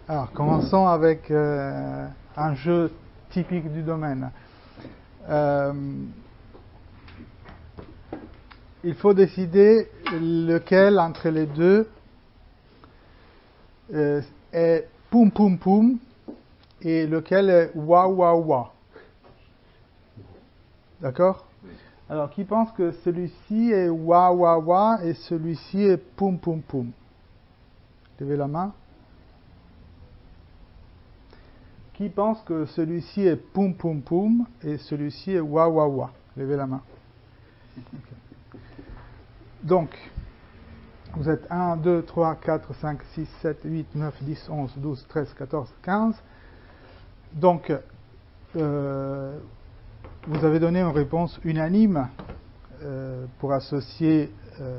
Alors, commençons avec un jeu typique du domaine. Il faut décider lequel entre les deux est poum poum poum et lequel est wa wa wa. D'accord? Alors, qui pense que celui-ci est wa wa wa et celui-ci est poum poum poum? Levez la main. Qui pense que celui-ci est poum poum poum et celui-ci est wa wa wa? Levez la main. Okay. Donc, vous êtes 1, 2, 3, 4, 5, 6, 7, 8, 9, 10, 11, 12, 13, 14, 15. Donc, vous avez donné une réponse unanime pour associer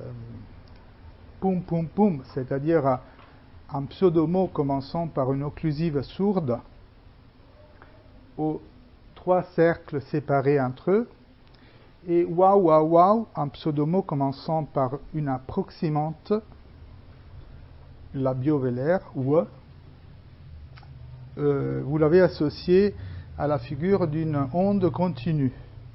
poum poum poum, c'est-à-dire un pseudomot commençant par une occlusive sourde, aux trois cercles séparés entre eux, et wow wow wow, un pseudomot commençant par une approximante labiovélaire, ou vous l'avez associé à la figure d'une onde continue.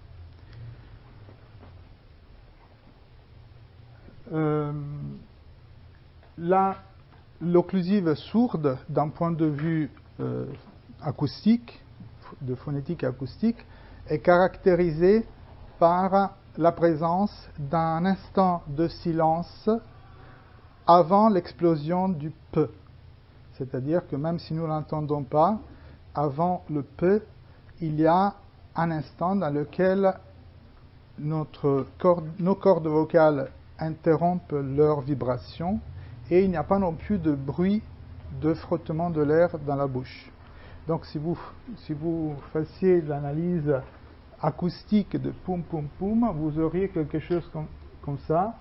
L'occlusive sourde, d'un point de vue acoustique, de phonétique acoustique, est caractérisée par la présence d'un instant de silence avant l'explosion du P. C'est-à-dire que même si nous ne l'entendons pas, avant le P, il y a un instant dans lequel nos cordes vocales interrompent leur vibration et il n'y a pas non plus de bruit de frottement de l'air dans la bouche. Donc si vous fassiez l'analyse acoustique de poum poum poum, vous auriez quelque chose comme ça.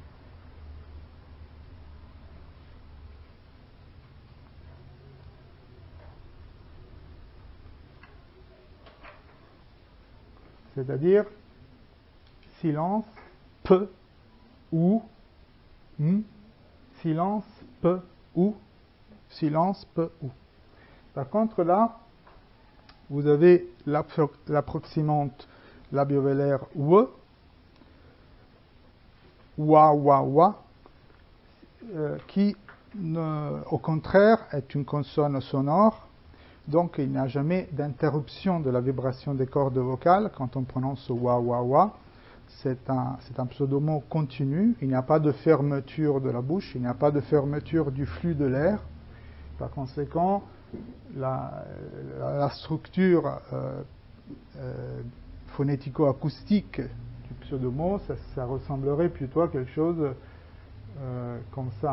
C'est-à-dire silence, P, ou, silence, P, ou, silence, P, ou. Par contre, là, vous avez l'approximante labiovélaire W, wa, wa, wa, qui, au contraire, est une consonne sonore. Donc, il n'y a jamais d'interruption de la vibration des cordes vocales quand on prononce wa, wa, wa. C'est un pseudomot continu. Il n'y a pas de fermeture de la bouche, il n'y a pas de fermeture du flux de l'air. Par conséquent, la structure phonético-acoustique du pseudomot, ça ressemblerait plutôt à quelque chose comme ça.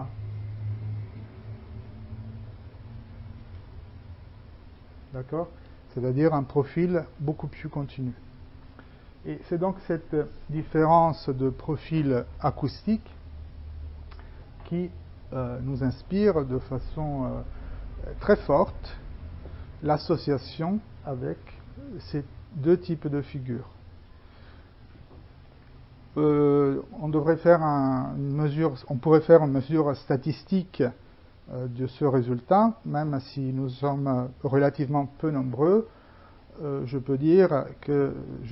D'accord? C'est-à-dire un profil beaucoup plus continu. Et c'est donc cette différence de profil acoustique qui nous inspire de façon très forte l'association avec ces deux types de figures. On pourrait faire une mesure statistique de ce résultat, même si nous sommes relativement peu nombreux. Je peux dire que je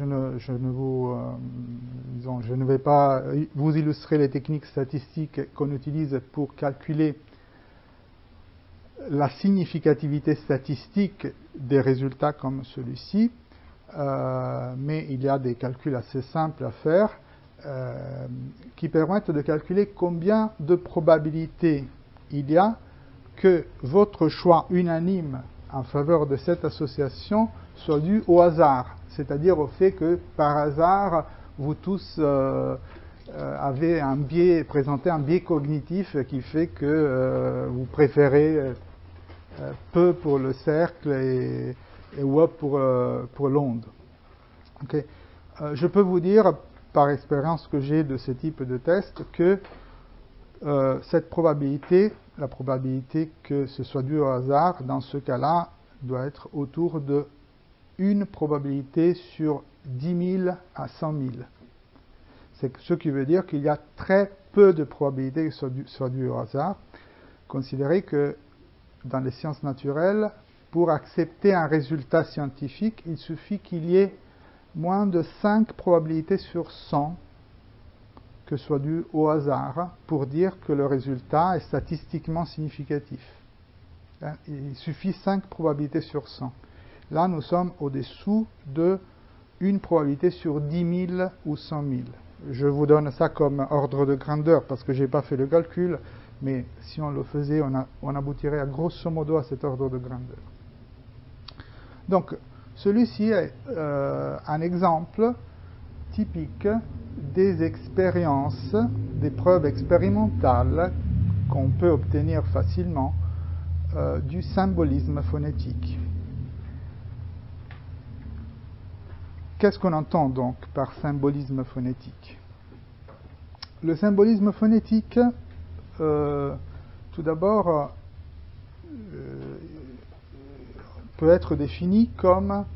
ne vais pas vous illustrer les techniques statistiques qu'on utilise pour calculer la significativité statistique des résultats comme celui-ci, mais il y a des calculs assez simples à faire qui permettent de calculer combien de probabilités il y a que votre choix unanime en faveur de cette association soit dû au hasard, c'est-à-dire au fait que par hasard vous tous avez présenté un biais cognitif qui fait que vous préférez peu pour le cercle et ouais pour l'onde. Okay. Je peux vous dire par expérience que j'ai de ce type de test que cette probabilité, la probabilité que ce soit dû au hasard, dans ce cas-là, doit être autour de une probabilité sur 10 000 à 100 000. C'est ce qui veut dire qu'il y a très peu de probabilités que ce soit dû au hasard. Considérez que dans les sciences naturelles, pour accepter un résultat scientifique, il suffit qu'il y ait moins de 5 probabilités sur 100 que ce soit dû au hasard pour dire que le résultat est statistiquement significatif. Il suffit 5 probabilités sur 100. Là, nous sommes au-dessous de une probabilité sur 10 000 ou 100 000. Je vous donne ça comme ordre de grandeur parce que je n'ai pas fait le calcul, mais si on le faisait, on aboutirait à grosso modo à cet ordre de grandeur. Donc, celui-ci est un exemple typique des expériences, des preuves expérimentales qu'on peut obtenir facilement du symbolisme phonétique. Qu'est-ce qu'on entend donc par symbolisme phonétique? Le symbolisme phonétique, tout d'abord, peut être défini comme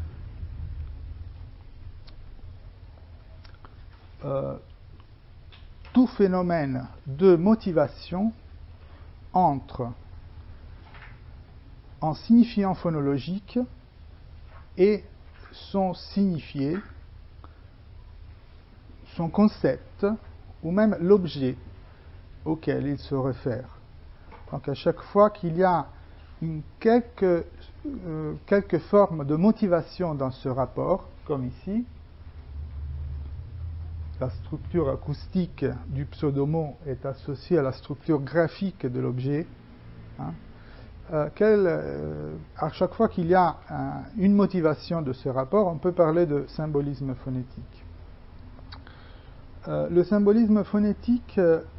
tout phénomène de motivation entre un signifiant phonologique et son signifié, son concept, ou même l'objet auquel il se réfère. Donc à chaque fois qu'il y a quelque forme de motivation dans ce rapport, comme ici, la structure acoustique du pseudomot est associée à la structure graphique de l'objet. À chaque fois qu'il y a une motivation de ce rapport, on peut parler de symbolisme phonétique. Le symbolisme phonétique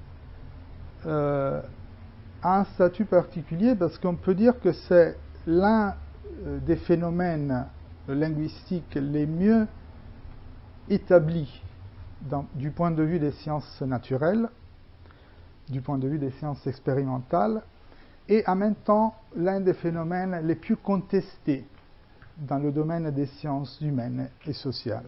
a un statut particulier parce qu'on peut dire que c'est l'un des phénomènes linguistiques les mieux établis du point de vue des sciences naturelles, du point de vue des sciences expérimentales, et en même temps l'un des phénomènes les plus contestés dans le domaine des sciences humaines et sociales.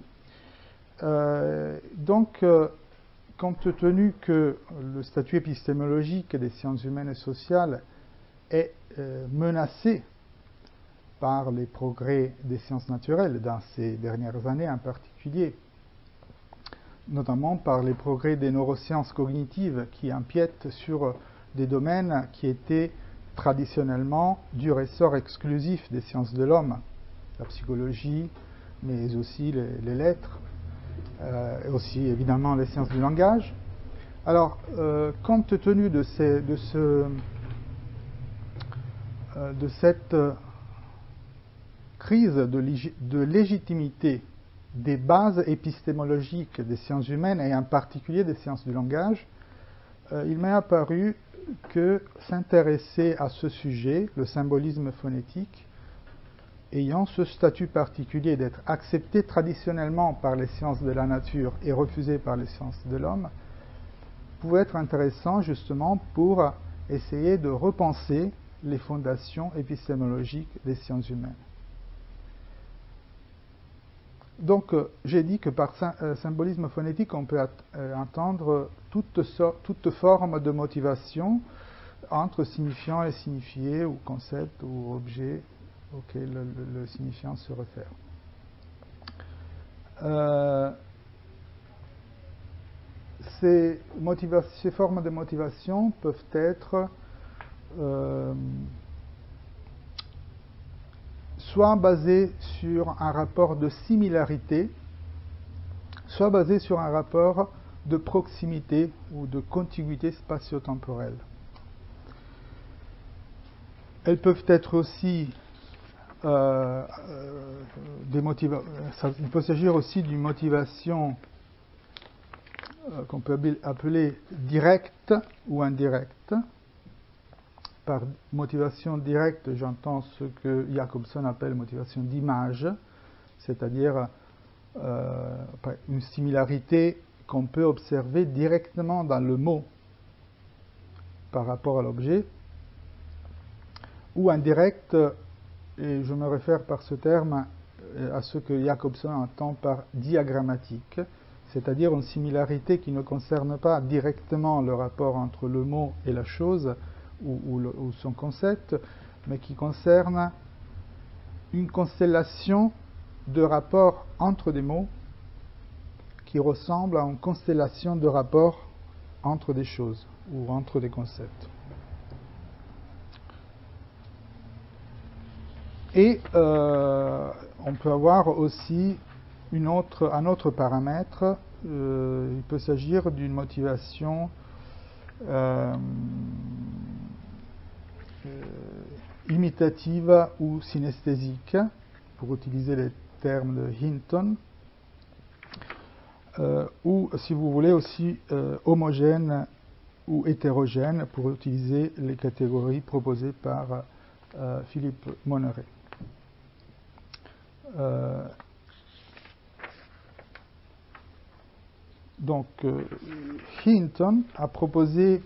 Donc, compte tenu que le statut épistémologique des sciences humaines et sociales est menacé par les progrès des sciences naturelles dans ces dernières années en particulier, notamment par les progrès des neurosciences cognitives qui empiètent sur des domaines qui étaient traditionnellement du ressort exclusif des sciences de l'homme, la psychologie, mais aussi les lettres, et aussi évidemment les sciences du langage. Alors, compte tenu de cette crise de légitimité des bases épistémologiques des sciences humaines et en particulier des sciences du langage, il m'est apparu que s'intéresser à ce sujet, le symbolisme phonétique, ayant ce statut particulier d'être accepté traditionnellement par les sciences de la nature et refusé par les sciences de l'homme, pouvait être intéressant justement pour essayer de repenser les fondations épistémologiques des sciences humaines. Donc, j'ai dit que par symbolisme phonétique, on peut entendre toute forme de motivation entre signifiant et signifié, ou concept, ou objet auquel le signifiant se réfère. Ces formes de motivation peuvent être soit basées sur un rapport de similarité, soit basées sur un rapport de proximité ou de contiguïté spatio-temporelle. Elles peuvent être aussi il peut s'agir aussi d'une motivation qu'on peut appeler directe ou indirecte. Par motivation directe, j'entends ce que Jacobson appelle motivation d'image, c'est-à-dire une similarité qu'on peut observer directement dans le mot par rapport à l'objet, ou indirecte, et je me réfère par ce terme à ce que Jacobson entend par diagrammatique, c'est-à-dire une similarité qui ne concerne pas directement le rapport entre le mot et la chose, ou son concept, mais qui concerne une constellation de rapports entre des mots qui ressemble à une constellation de rapports entre des choses ou entre des concepts. Et on peut avoir aussi un autre paramètre. Il peut s'agir d'une motivation imitative ou synesthésique, pour utiliser les termes de Hinton, ou, si vous voulez, aussi homogène ou hétérogène, pour utiliser les catégories proposées par Philippe Monneret. Donc, Hinton a proposé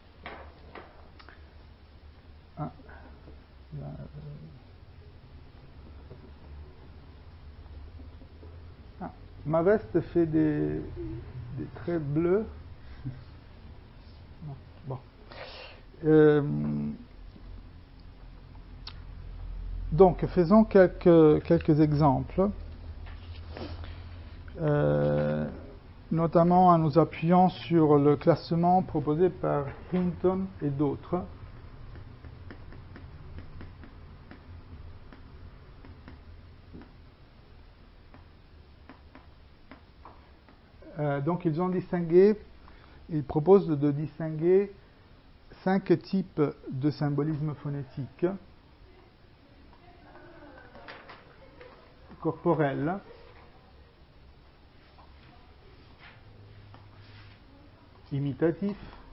ma veste fait des traits bleus. Bon. Donc, faisons quelques exemples, notamment en nous appuyant sur le classement proposé par Hinton et d'autres. Donc, ils proposent de distinguer 5 types de symbolisme phonétique: corporel, imitatif,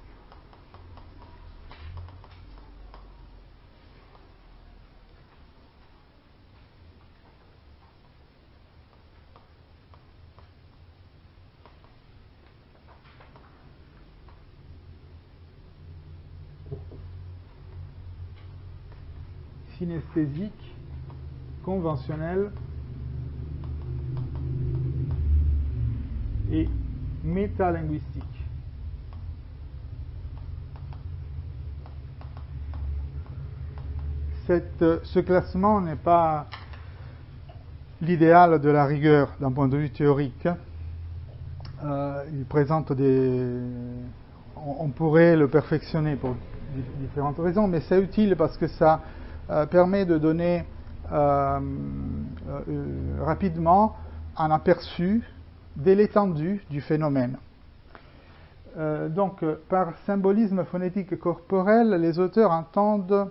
synesthésique, conventionnel et métalinguistique. Ce classement n'est pas l'idéal de la rigueur d'un point de vue théorique. Il présente on pourrait le perfectionner pour différentes raisons, mais c'est utile parce que ça permet de donner rapidement un aperçu de l'étendue du phénomène. Donc, par symbolisme phonétique corporel, les auteurs entendent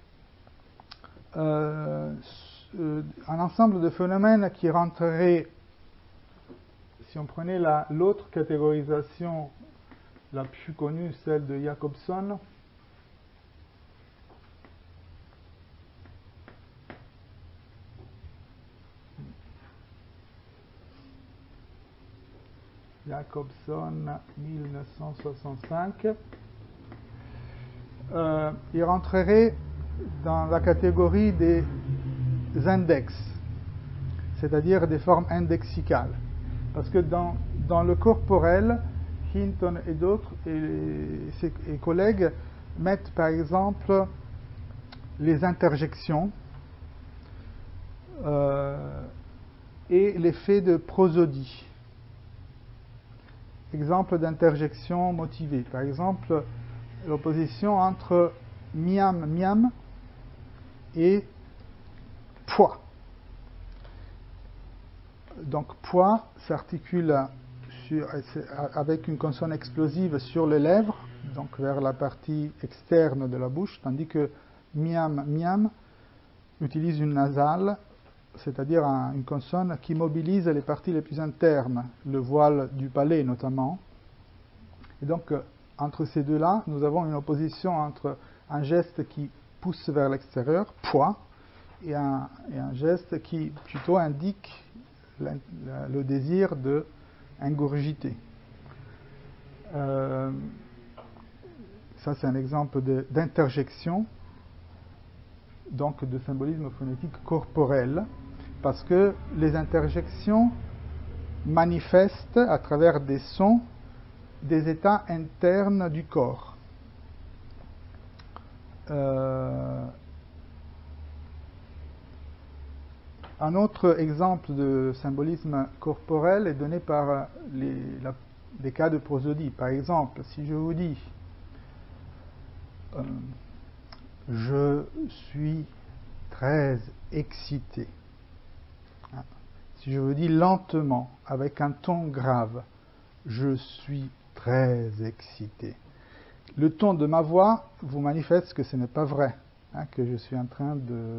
un ensemble de phénomènes qui rentrerait, si on prenait l'autre catégorisation la plus connue, celle de Jacobson, Jacobson 1965, il rentrerait dans la catégorie des index, c'est-à-dire des formes indexicales. Parce que dans le corporel, Hinton et d'autres, et ses collègues, mettent par exemple les interjections et l'effet de prosodie. Exemple d'interjection motivée. Par exemple, l'opposition entre miam, miam et poids. Donc, poids s'articule avec une consonne explosive sur les lèvres, donc vers la partie externe de la bouche, tandis que miam, miam utilise une nasale, c'est-à-dire une consonne qui mobilise les parties les plus internes, le voile du palais notamment. Et donc, entre ces deux-là, nous avons une opposition entre un geste qui pousse vers l'extérieur, poids, et un geste qui plutôt indique le désir de ingurgiter. Ça, c'est un exemple d'interjection, donc de symbolisme phonétique corporel, parce que les interjections manifestent à travers des sons des états internes du corps. Un autre exemple de symbolisme corporel est donné par les cas de prosodie. Par exemple, si je vous dis je suis très excité. Si je vous dis lentement, avec un ton grave, je suis très excité. Le ton de ma voix vous manifeste que ce n'est pas vrai, que je suis en train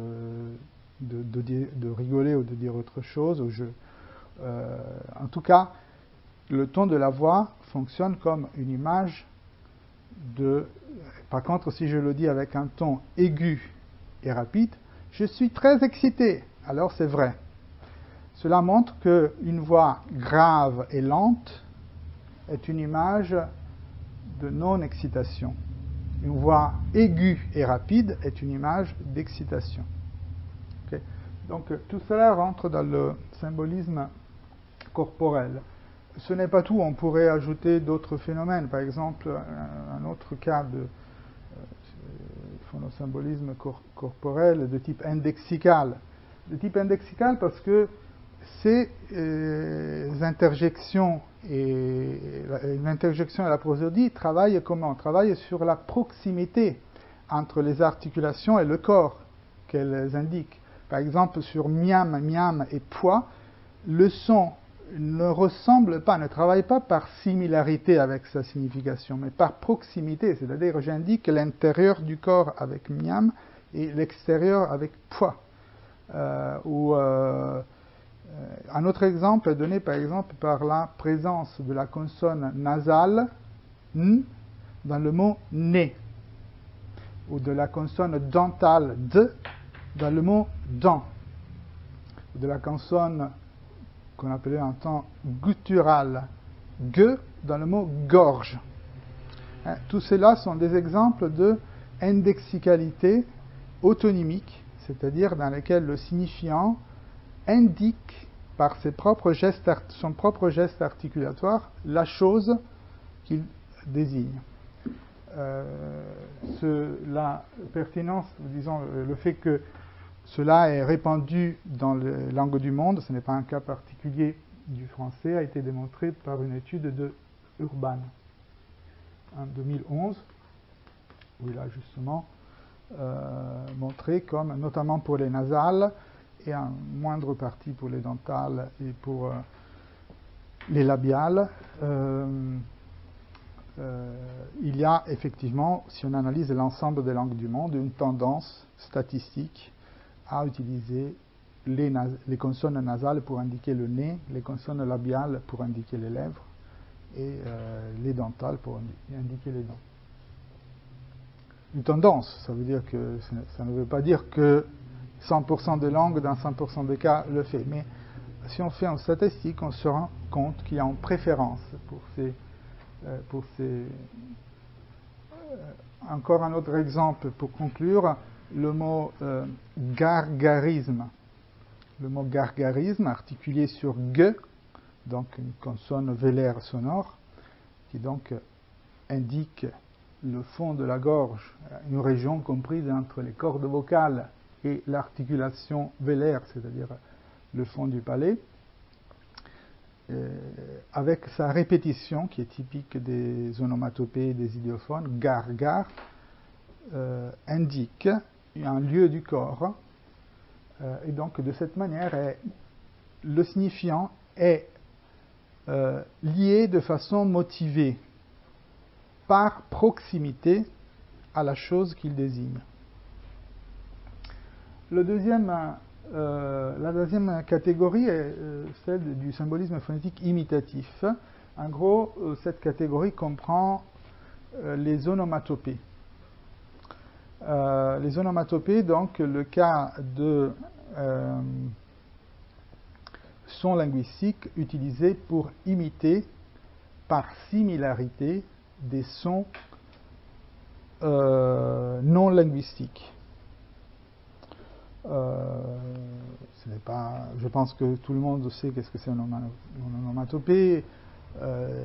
de rigoler ou de dire autre chose. En tout cas, le ton de la voix fonctionne comme une image de... Par contre, si je le dis avec un ton aigu et rapide, je suis très excité, alors c'est vrai. Cela montre qu'une voix grave et lente est une image de non-excitation. Une voix aiguë et rapide est une image d'excitation. Okay. Donc tout cela rentre dans le symbolisme corporel. Ce n'est pas tout, on pourrait ajouter d'autres phénomènes. Par exemple, un autre cas de symbolisme corporel de type indexical. De type indexical parce que ces interjections et l'interjection et la prosodie travaillent comment? Travaillent sur la proximité entre les articulations et le corps qu'elles indiquent. Par exemple, sur miam, miam et poids, le son ne ressemble pas, ne travaille pas par similarité avec sa signification, mais par proximité, c'est-à-dire j'indique l'intérieur du corps avec miam et l'extérieur avec poids. Un autre exemple est donné par exemple par la présence de la consonne nasale n dans le mot nez, ou de la consonne dentale d dans le mot dent, ou de la consonne qu'on appelait en temps guttural g dans le mot gorge. Tout cela sont des exemples de indexicalité autonymique, c'est-à-dire dans lesquels le signifiant indique par son propre geste articulatoire la chose qu'il désigne. La pertinence, disons, le fait que cela est répandu dans les langues du monde, ce n'est pas un cas particulier du français, a été démontré par une étude de Urban en 2011, où il a justement montré comme, notamment pour les nasales, et en moindre partie pour les dentales et pour les labiales, il y a effectivement, si on analyse l'ensemble des langues du monde, une tendance statistique à utiliser les consonnes nasales pour indiquer le nez, les consonnes labiales pour indiquer les lèvres, et les dentales pour indiquer les dents. Une tendance, ça veut dire que ça ne veut pas dire que 100% des langues, dans 100% des cas, le fait. Mais si on fait en statistique, on se rend compte qu'il y a une préférence pour ces encore un autre exemple pour conclure, le mot gargarisme. Le mot gargarisme, articulé sur g, donc une consonne vélaire sonore, qui donc indique le fond de la gorge, une région comprise entre les cordes vocales et l'articulation vélaire, c'est-à-dire le fond du palais, avec sa répétition qui est typique des onomatopées et des idiophones, gar-gar, indique un lieu du corps, et donc de cette manière, le signifiant est lié de façon motivée par proximité à la chose qu'il désigne. La deuxième catégorie est celle du symbolisme phonétique imitatif. En gros, cette catégorie comprend les onomatopées. Les onomatopées, donc, le cas de sons linguistiques utilisés pour imiter par similarité des sons non linguistiques. Je pense que tout le monde sait qu'est-ce que c'est une onomatopée.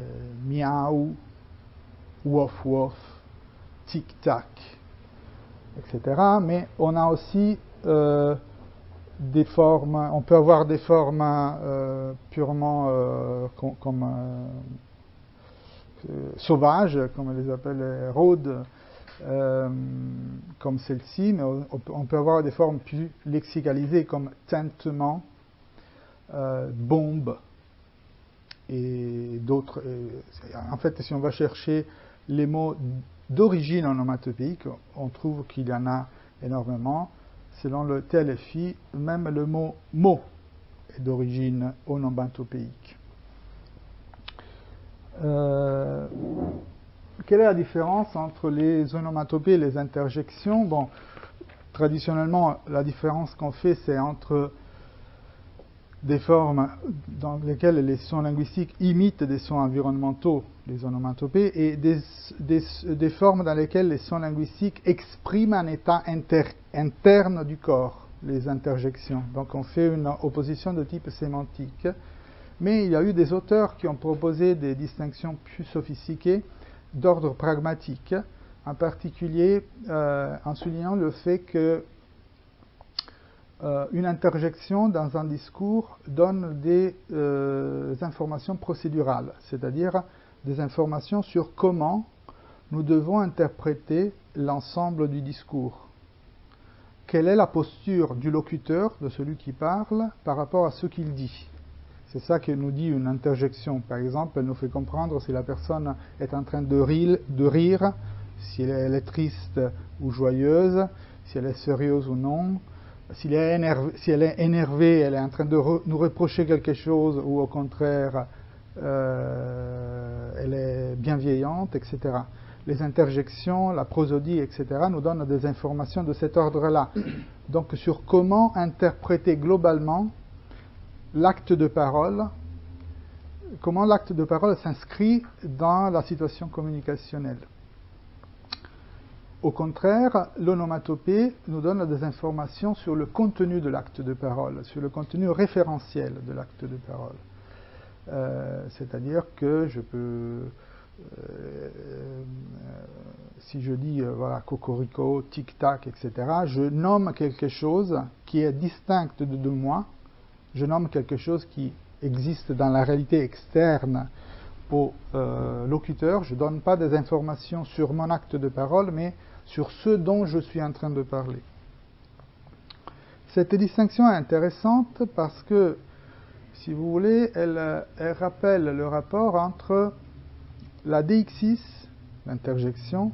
Miaou, wof wof, tic tac, etc. Mais on a aussi des formes, on peut avoir des formes purement comme sauvages, comme on les appelle rôdes, comme celle-ci, mais on peut avoir des formes plus lexicalisées comme tintement, bombe et d'autres. En fait, si on va chercher les mots d'origine onomatopéique, on trouve qu'il y en a énormément. Selon le TLFI, même le mot mot est d'origine onomatopéique. Quelle est la différence entre les onomatopées et les interjections? Bon, traditionnellement, la différence qu'on fait, c'est entre des formes dans lesquelles les sons linguistiques imitent des sons environnementaux, les onomatopées, et des formes dans lesquelles les sons linguistiques expriment un état interne du corps, les interjections. Donc on fait une opposition de type sémantique. Mais il y a eu des auteurs qui ont proposé des distinctions plus sophistiquées d'ordre pragmatique, en particulier en soulignant le fait que une interjection dans un discours donne des informations procédurales, c'est-à-dire des informations sur comment nous devons interpréter l'ensemble du discours. Quelle est la posture du locuteur, de celui qui parle, par rapport à ce qu'il dit? C'est ça que nous dit une interjection. Par exemple, elle nous fait comprendre si la personne est en train de rire, si elle est triste ou joyeuse, si elle est sérieuse ou non, si elle est énervée, elle est en train de nous reprocher quelque chose, ou au contraire, elle est bienveillante, etc. Les interjections, la prosodie, etc., nous donnent des informations de cet ordre-là. Donc, sur comment interpréter globalement l'acte de parole, comment l'acte de parole s'inscrit dans la situation communicationnelle. Au contraire, l'onomatopée nous donne des informations sur le contenu de l'acte de parole, sur le contenu référentiel de l'acte de parole. C'est-à-dire que je peux, si je dis voilà, cocorico, tic-tac, etc., je nomme quelque chose qui est distinct de moi, je nomme quelque chose qui existe dans la réalité externe au locuteur. Je ne donne pas des informations sur mon acte de parole, mais sur ce dont je suis en train de parler. Cette distinction est intéressante parce que, si vous voulez, elle rappelle le rapport entre la deixis, l'interjection,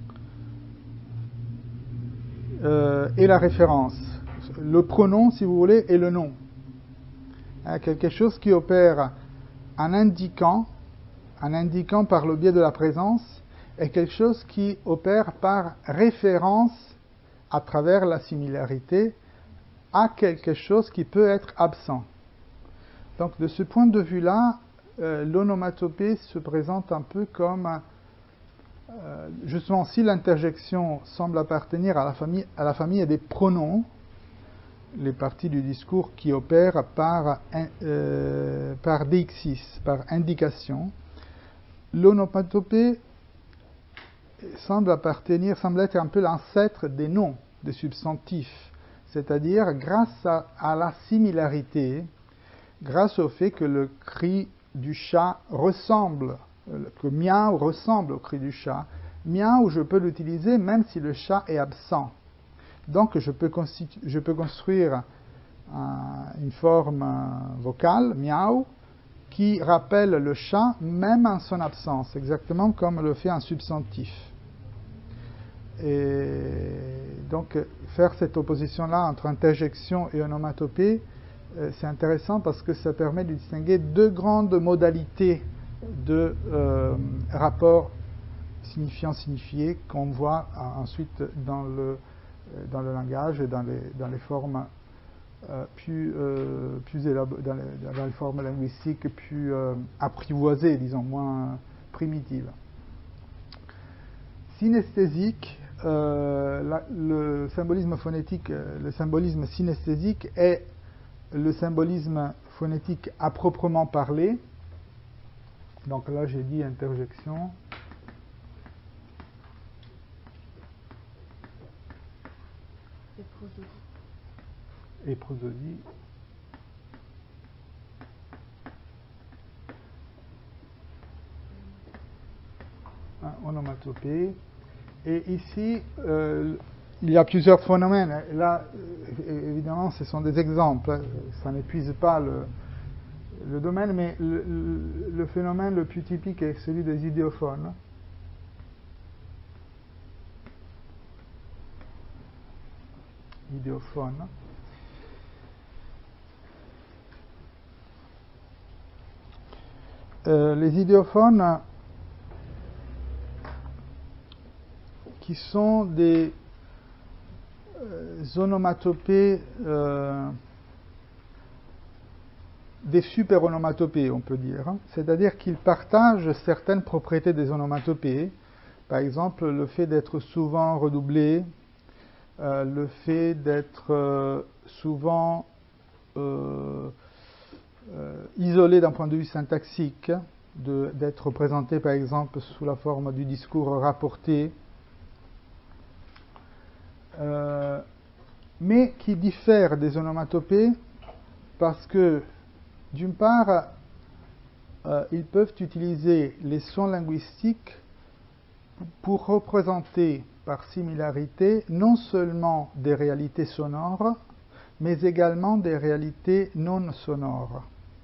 et la référence. Le pronom, si vous voulez, et le nom. Quelque chose qui opère en indiquant par le biais de la présence, et quelque chose qui opère par référence à travers la similarité à quelque chose qui peut être absent. Donc de ce point de vue-là, l'onomatopée se présente un peu comme, justement, si l'interjection semble appartenir à la famille des pronoms, les parties du discours qui opèrent par deixis, par indication, l'onomatopée semble être un peu l'ancêtre des noms, des substantifs, c'est-à-dire grâce à la similarité, grâce au fait que le cri du chat ressemble, que miaou ressemble au cri du chat, miaou je peux l'utiliser même si le chat est absent. Donc je peux construire une forme vocale, miaou, qui rappelle le chat même en son absence, exactement comme le fait un substantif. Et donc faire cette opposition-là entre interjection et onomatopée, c'est intéressant parce que ça permet de distinguer deux grandes modalités de rapport signifiant-signifié qu'on voit ensuite dans le langage et dans les formes dans les formes linguistiques plus apprivoisées, disons, moins primitives. Synesthésique, le symbolisme phonétique, le symbolisme synesthésique est le symbolisme phonétique à proprement parler. Donc là, j'ai dit interjection. Et prosodie. Onomatopée. Et ici, il y a plusieurs phénomènes. Là, évidemment, ce sont des exemples. Ça n'épuise pas le domaine, mais le phénomène le plus typique est celui des idéophones. Idéophones. Les idéophones qui sont des onomatopées, des super-onomatopées, on peut dire. C'est-à-dire qu'ils partagent certaines propriétés des onomatopées. Par exemple, le fait d'être souvent redoublé, le fait d'être souvent isolé d'un point de vue syntaxique, d'être représenté par exemple sous la forme du discours rapporté, mais qui diffèrent des onomatopées parce que, d'une part, ils peuvent utiliser les sons linguistiques pour représenter par similarité non seulement des réalités sonores, mais également des réalités non sonores.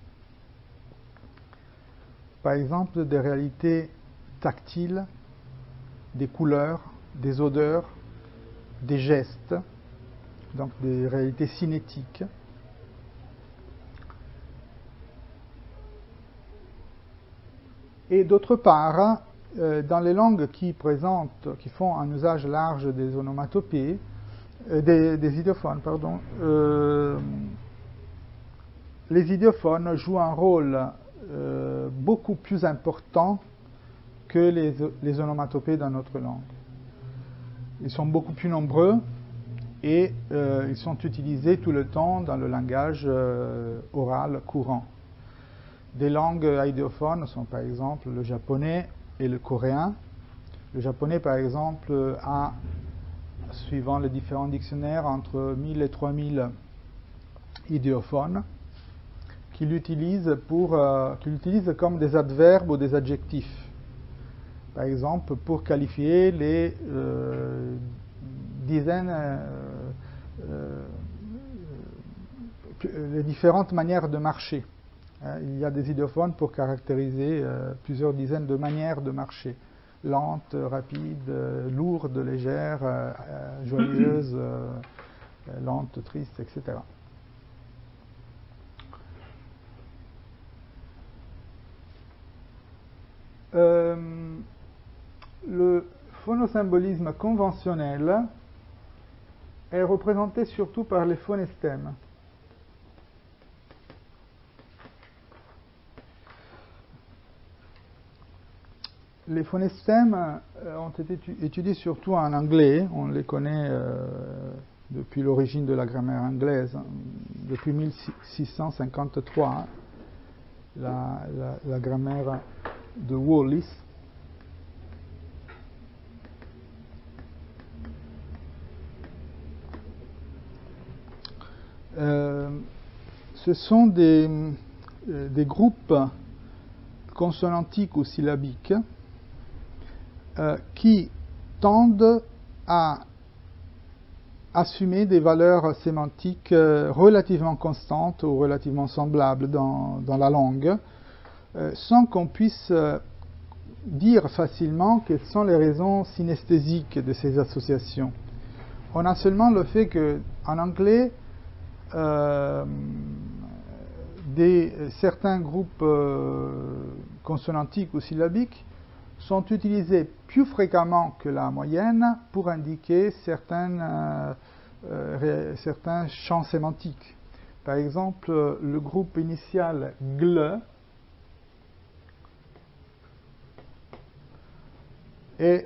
Par exemple, des réalités tactiles, des couleurs, des odeurs, des gestes, donc des réalités cinétiques. Et d'autre part, dans les langues qui font un usage large des onomatopées, des idéophones, pardon, les idéophones jouent un rôle beaucoup plus important que les onomatopées dans notre langue. Ils sont beaucoup plus nombreux et ils sont utilisés tout le temps dans le langage oral courant. Des langues idéophones sont par exemple le japonais et le coréen. Le japonais par exemple a, suivant les différents dictionnaires, entre 1000 et 3000 idéophones qu'il utilise comme des adverbes ou des adjectifs. Par exemple, pour qualifier les les différentes manières de marcher. Il y a des idéophones pour caractériser plusieurs dizaines de manières de marcher. Lente, rapide, lourde, légère, joyeuse, lente, triste, etc. Le phonosymbolisme conventionnel est représenté surtout par les phonestèmes. Les phonestèmes ont été étudiés surtout en anglais. On les connaît depuis l'origine de la grammaire anglaise, depuis 1653, la grammaire de Wallis. Ce sont des groupes consonantiques ou syllabiques qui tendent à assumer des valeurs sémantiques relativement constantes ou relativement semblables dans la langue, sans qu'on puisse dire facilement quelles sont les raisons synesthésiques de ces associations. On a seulement le fait qu'en anglais, certains groupes consonantiques ou syllabiques sont utilisés plus fréquemment que la moyenne pour indiquer certains champs sémantiques. Par exemple, le groupe initial GLE est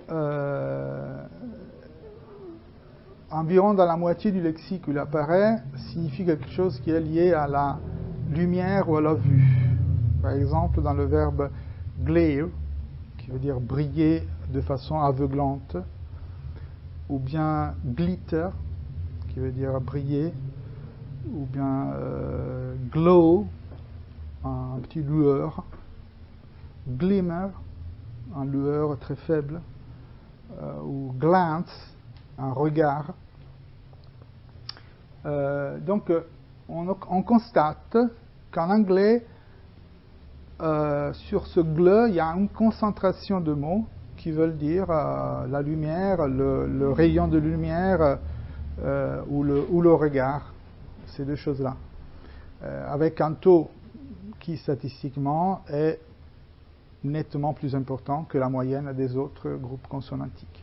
environ dans la moitié du lexique où il apparaît, signifie quelque chose qui est lié à la lumière ou à la vue. Par exemple, dans le verbe glare, qui veut dire briller de façon aveuglante, ou bien glitter, qui qui veut dire briller, ou bien glow, un petit lueur, glimmer, un lueur très faible, ou glance, un regard. Donc on constate qu'en anglais, sur ce gleu, il y a une concentration de mots qui veulent dire la lumière, le rayon de lumière ou le regard, ces deux choses-là, avec un taux qui statistiquement est nettement plus important que la moyenne des autres groupes consonantiques.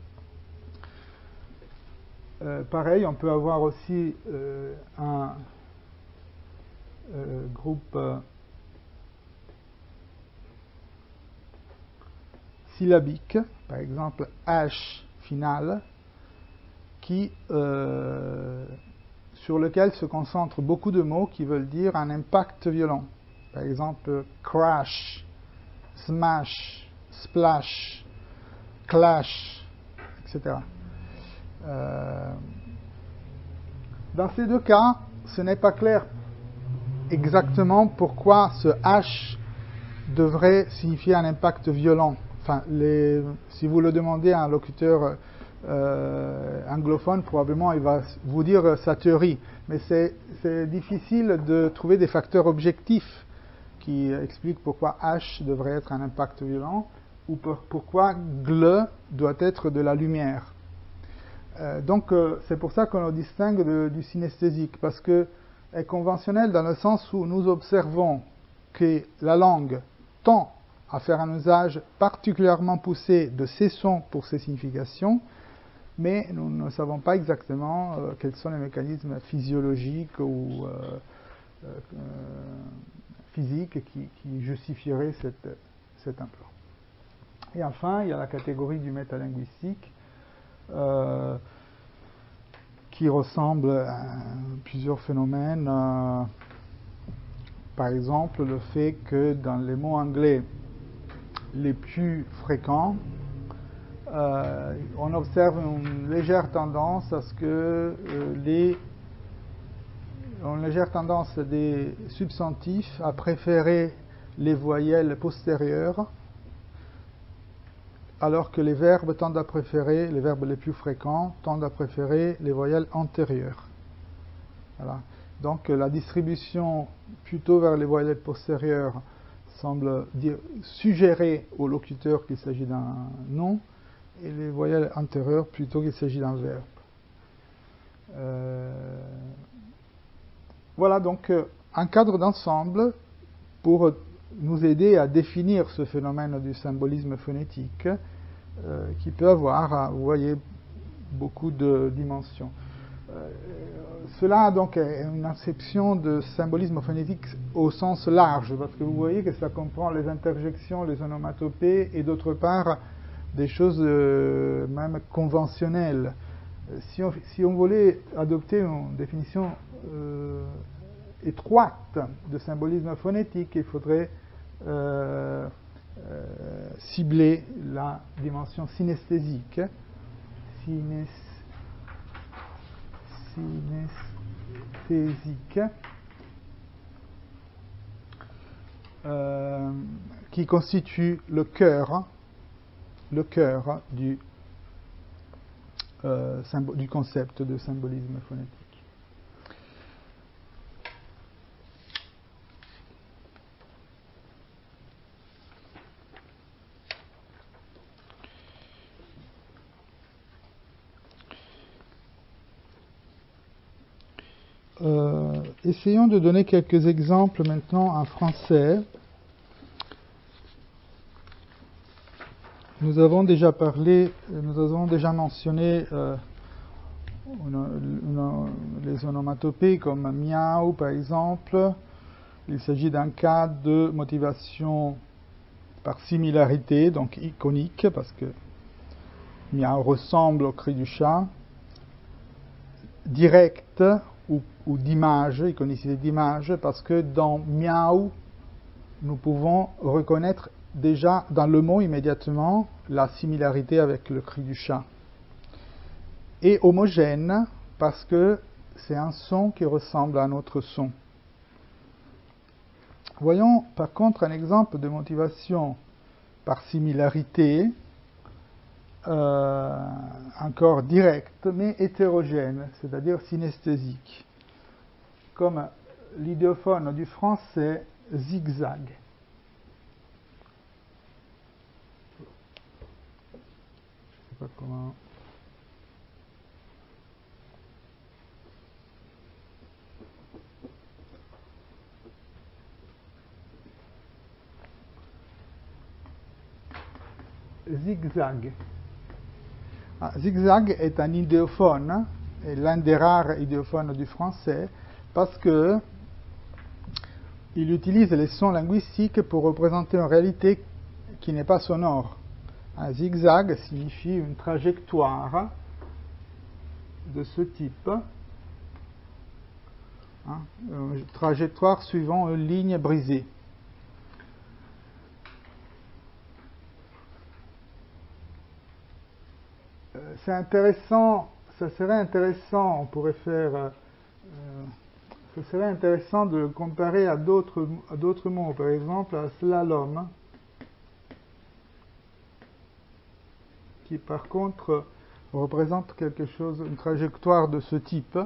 Pareil, on peut avoir aussi un groupe syllabique, par exemple H final, qui, sur lequel se concentrent beaucoup de mots qui veulent dire un impact violent. Par exemple crash, smash, splash, clash, etc. Dans ces deux cas, ce n'est pas clair exactement pourquoi ce H devrait signifier un impact violent. Enfin, si vous le demandez à un locuteur anglophone, probablement il va vous dire sa théorie. Mais c'est difficile de trouver des facteurs objectifs qui expliquent pourquoi H devrait être un impact violent ou pourquoi GLE doit être de la lumière. Donc c'est pour ça qu'on le distingue du synesthésique, parce que est conventionnel dans le sens où nous observons que la langue tend à faire un usage particulièrement poussé de ces sons pour ces significations, mais nous ne savons pas exactement quels sont les mécanismes physiologiques ou physiques qui justifieraient cet emploi. Et enfin, il y a la catégorie du métalinguistique, qui ressemble à plusieurs phénomènes. Par exemple, le fait que dans les mots anglais les plus fréquents, on observe une légère tendance à ce que une légère tendance des substantifs à préférer les voyelles postérieures, alors que les verbes tendent à préférer, les verbes les plus fréquents tendent à préférer les voyelles antérieures. Voilà. Donc la distribution plutôt vers les voyelles postérieures semble suggérer au locuteur qu'il s'agit d'un nom, et les voyelles antérieures plutôt qu'il s'agit d'un verbe. Voilà donc un cadre d'ensemble pour nous aider à définir ce phénomène du symbolisme phonétique qui peut avoir, vous voyez, beaucoup de dimensions. Cela donc est une acception de symbolisme phonétique au sens large, parce que vous voyez que ça comprend les interjections, les onomatopées, et d'autre part des choses même conventionnelles. Si on voulait adopter une définition étroite de symbolisme phonétique, il faudrait cibler la dimension synesthésique. Synesthésique, qui constitue le cœur du concept de symbolisme phonétique. Essayons de donner quelques exemples maintenant en français. Nous avons déjà mentionné les onomatopées comme miaou par exemple. Il s'agit d'un cas de motivation par similarité, donc iconique, parce que miaou ressemble au cri du chat. Direct ou d'image, iconicité d'image, parce que dans miaou, nous pouvons reconnaître déjà dans le mot immédiatement la similarité avec le cri du chat. Et homogène, parce que c'est un son qui ressemble à un autre son. Voyons par contre un exemple de motivation par similarité, encore directe, mais hétérogène, c'est-à-dire synesthésique, comme l'idéophone du français zigzag. Je ne sais pas comment... Zigzag. Zigzag est un idéophone, est l'un des rares idéophones du français, parce que il utilise les sons linguistiques pour représenter une réalité qui n'est pas sonore. Un zigzag signifie une trajectoire de ce type, une trajectoire suivant une ligne brisée. C'est intéressant, ça serait intéressant, on pourrait faire, ça serait intéressant de le comparer à d'autres mots, par exemple à slalom, qui par contre représente quelque chose, une trajectoire de ce type.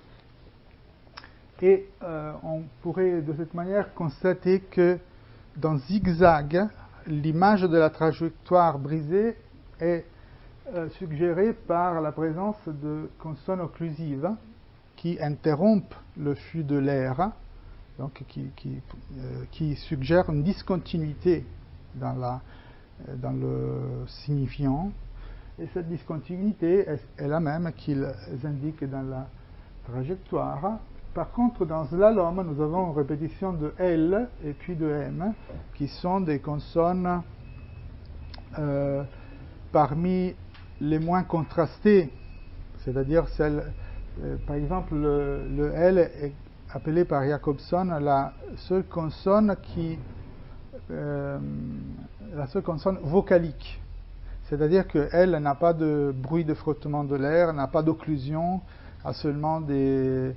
Et on pourrait de cette manière constater que dans zigzag, l'image de la trajectoire brisée est suggérée par la présence de consonnes occlusives qui interrompent le flux de l'air, donc qui suggèrent une discontinuité dans le signifiant. Et cette discontinuité est la même qu'ils indiquent dans la trajectoire. Par contre, dans slalom, nous avons une répétition de L et puis de M, qui sont des consonnes parmi les moins contrastées, c'est-à-dire celles, par exemple, le L est appelé par Jacobson la seule consonne vocalique. C'est-à-dire qu'elle n'a pas de bruit de frottement de l'air, n'a pas d'occlusion, a seulement elle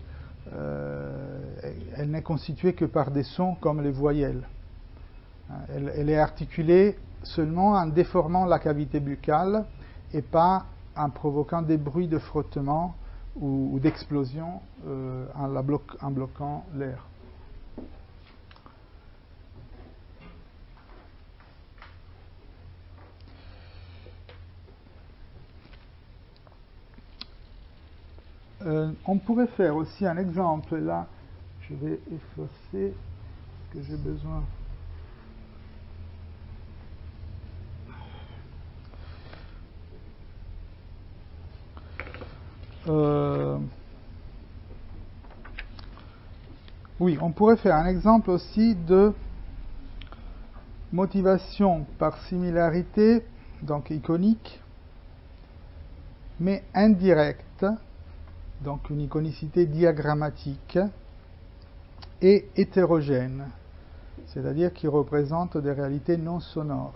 n'est constituée que par des sons comme les voyelles. Elle est articulée seulement en déformant la cavité buccale et pas en provoquant des bruits de frottement ou d'explosion en bloquant l'air. On pourrait faire aussi un exemple, là je vais effacer ce que j'ai besoin. Oui, on pourrait faire un exemple aussi de motivation par similarité, donc iconique, mais indirecte, donc une iconicité diagrammatique, et hétérogène, c'est-à-dire qui représente des réalités non sonores.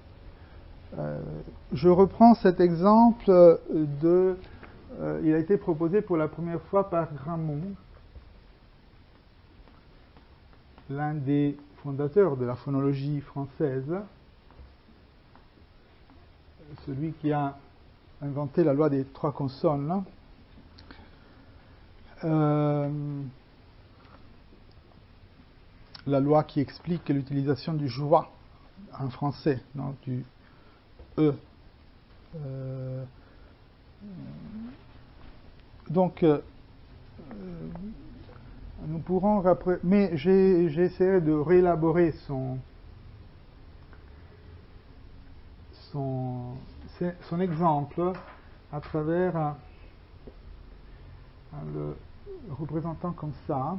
Je reprends cet exemple il a été proposé pour la première fois par Grammont, l'un des fondateurs de la phonologie française, celui qui a inventé la loi des 3 consonnes. La loi qui explique l'utilisation du joie en français, non, du E. Donc, nous pourrons mais j'essaierai de réélaborer son exemple à travers le représentant comme ça.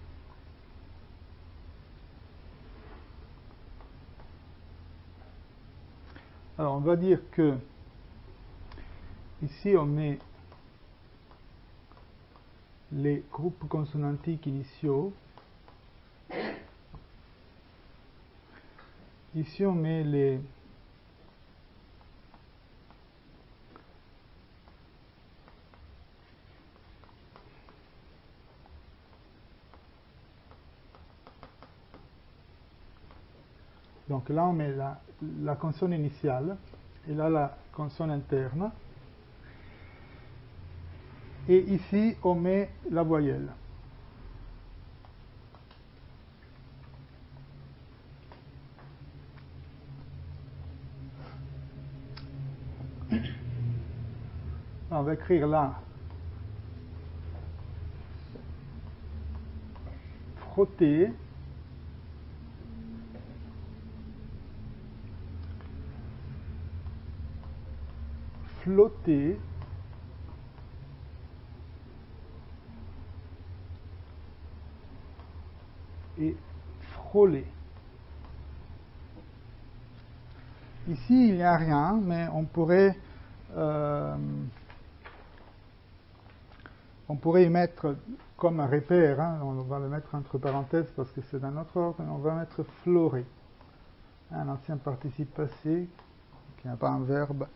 Alors on va dire que ici on met les groupes consonantiques initiaux. Ici on met les Donc là, on met la consonne initiale, et là, la consonne interne. Et ici, on met la voyelle. On va écrire là frotter, flotter, et frôler. Ici, il n'y a rien, mais on pourrait y mettre comme un repère, hein, on va le mettre entre parenthèses parce que c'est dans notre ordre, on va mettre florer, un ancien participe passé qui n'a pas un verbe.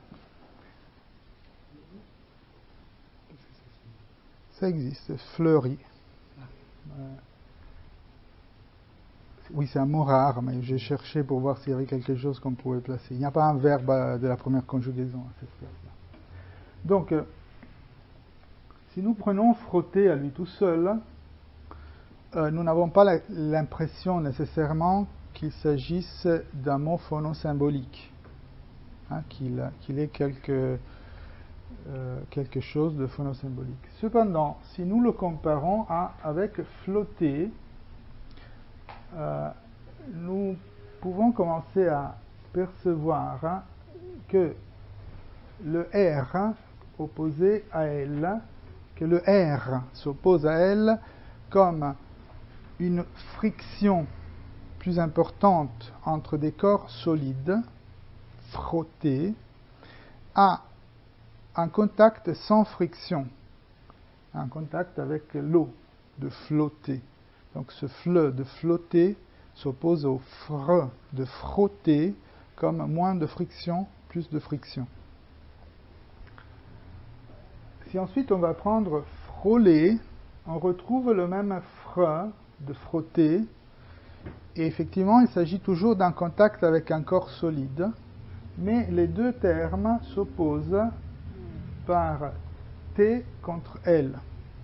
Ça existe, fleuri. Oui, c'est un mot rare, mais j'ai cherché pour voir s'il y avait quelque chose qu'on pouvait placer. Il n'y a pas un verbe de la première conjugaison à cette place-là. Donc, si nous prenons frotter à lui tout seul, nous n'avons pas l'impression nécessairement qu'il s'agisse d'un mot phonosymbolique, hein, qu'il ait quelque chose de phonosymbolique. Cependant, si nous le comparons avec flotter, nous pouvons commencer à percevoir, hein, que le R, hein, opposé à elle, que le R s'oppose à elle comme une friction plus importante entre des corps solides, frottés, à un contact sans friction, un contact avec l'eau, de flotter. Donc ce FLE de flotter s'oppose au FRE de frotter, comme moins de friction, plus de friction. Si ensuite on va prendre frôler, on retrouve le même FRE de frotter, et effectivement il s'agit toujours d'un contact avec un corps solide, mais les deux termes s'opposent par T contre L.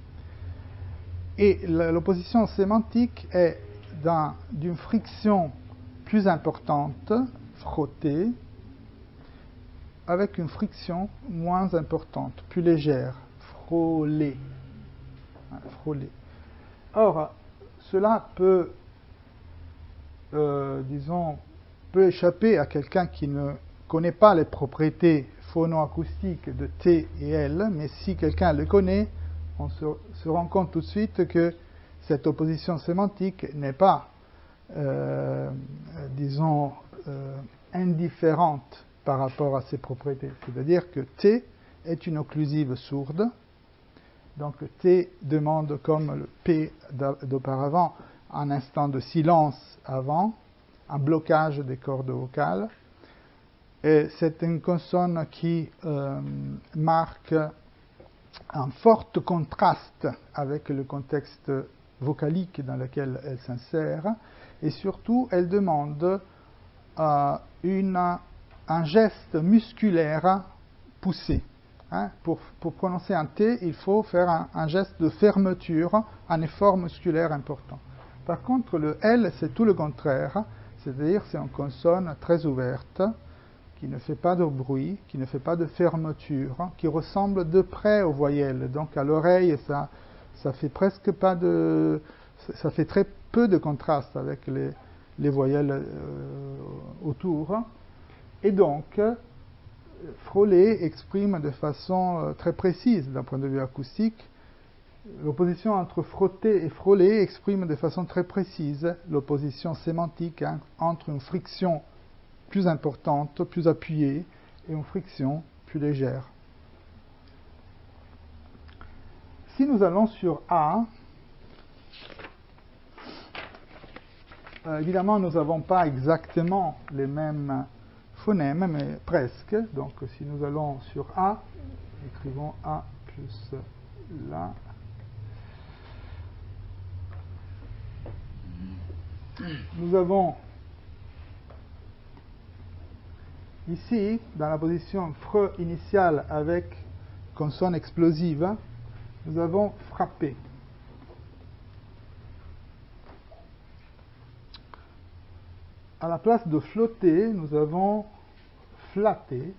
Et l'opposition sémantique est d'une friction plus importante, frotter, avec une friction moins importante, plus légère, frôler. Frôler. Or, cela peut, peut échapper à quelqu'un qui ne connaît pas les propriétés phonoacoustiques de T et L, mais si quelqu'un le connaît, on se rend compte tout de suite que cette opposition sémantique n'est pas, indifférente par rapport à ses propriétés. C'est-à-dire que T est une occlusive sourde, donc T demande, comme le P d'auparavant, un instant de silence avant, un blocage des cordes vocales, et c'est une consonne qui marque un fort contraste avec le contexte vocalique dans lequel elle s'insère, et surtout elle demande un geste musculaire poussé. Hein. Pour prononcer un T, il faut faire un geste de fermeture, un effort musculaire important. Par contre, le L, c'est tout le contraire, c'est-à-dire c'est une consonne très ouverte, qui ne fait pas de bruit, qui ne fait pas de fermeture, qui ressemble de près aux voyelles. Donc à l'oreille, ça fait presque pas de... ça fait très peu de contraste avec les voyelles autour. Et donc, frôler exprime de façon très précise, d'un point de vue acoustique, l'opposition entre frotter et frôler exprime de façon très précise l'opposition sémantique, hein, entre une friction plus importante, plus appuyée, et une friction plus légère. Si nous allons sur A, évidemment nous n'avons pas exactement les mêmes phonèmes, mais presque. Donc si nous allons sur A, écrivons A plus là. Nous avons Ici, dans la position fre initiale avec consonne explosive, nous avons frappé. À la place de flotter, nous avons flatté.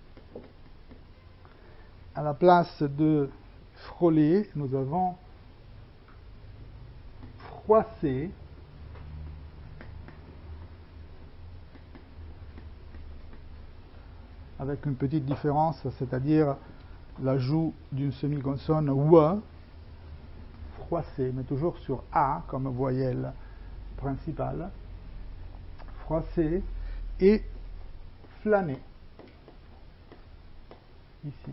À la place de frôler, nous avons froissé. Avec une petite différence, c'est-à-dire l'ajout d'une semi-consonne W, froissé, mais toujours sur A comme voyelle principale, froissé, et flâner, ici.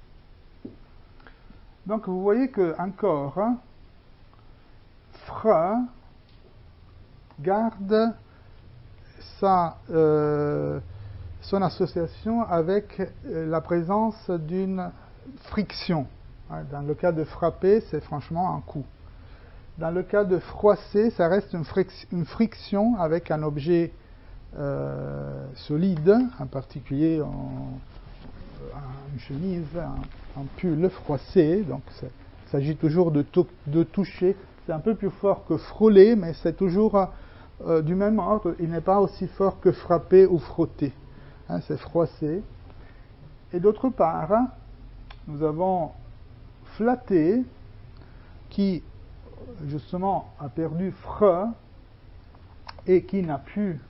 Donc vous voyez que encore, fre garde son association avec la présence d'une friction. Dans le cas de frapper, c'est franchement un coup. Dans le cas de froisser, ça reste une friction avec un objet solide, en particulier une chemise, un pull froissé. Donc il s'agit toujours de toucher. C'est un peu plus fort que frôler, mais c'est toujours du même ordre. Il n'est pas aussi fort que frapper ou frotter. C'est froissé. Et d'autre part, nous avons flatté, qui justement a perdu fre et qui n'a pu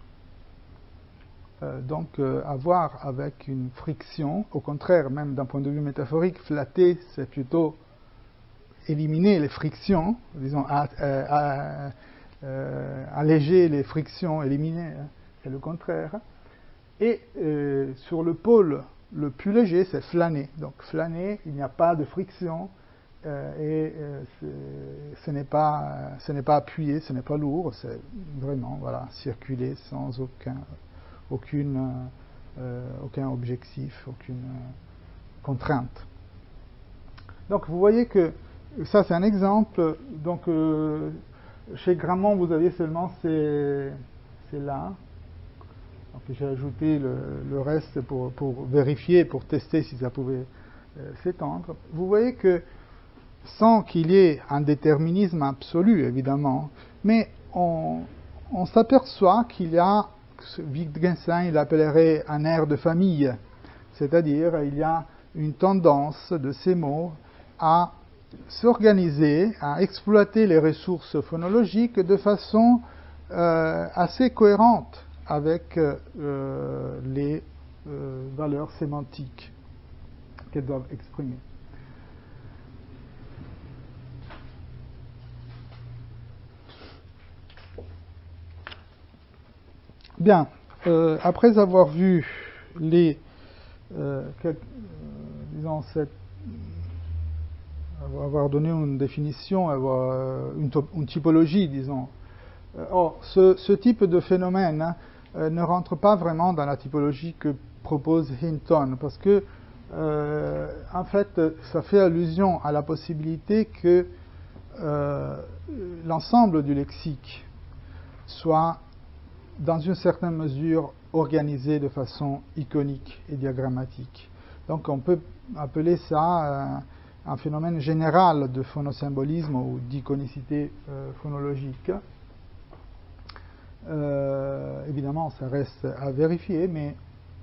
donc avoir avec une friction. Au contraire, même d'un point de vue métaphorique, flatter, c'est plutôt éliminer les frictions, disons alléger les frictions, éliminer, c'est le contraire. Et sur le pôle le plus léger, c'est flâner. Donc flâner, il n'y a pas de friction et ce n'est pas appuyé, ce n'est pas lourd, c'est vraiment voilà, circuler sans aucun objectif, aucune contrainte. Donc vous voyez que ça c'est un exemple. Donc chez Grammont vous aviez seulement ces là. J'ai ajouté le reste pour vérifier, pour tester si ça pouvait s'étendre. Vous voyez que sans qu'il y ait un déterminisme absolu, évidemment, mais on s'aperçoit qu'il y a, Wittgenstein il appellerait un air de famille, c'est-à-dire il y a une tendance de ces mots à s'organiser, à exploiter les ressources phonologiques de façon assez cohérente avec les valeurs sémantiques qu'elles doivent exprimer. Bien, après avoir vu avoir donné une définition, avoir une typologie, disons. Or, ce type de phénomène ne rentre pas vraiment dans la typologie que propose Hinton, parce que, en fait, ça fait allusion à la possibilité que l'ensemble du lexique soit, dans une certaine mesure, organisé de façon iconique et diagrammatique. Donc, on peut appeler ça un phénomène général de phonosymbolisme ou d'iconicité phonologique. Évidemment, ça reste à vérifier, mais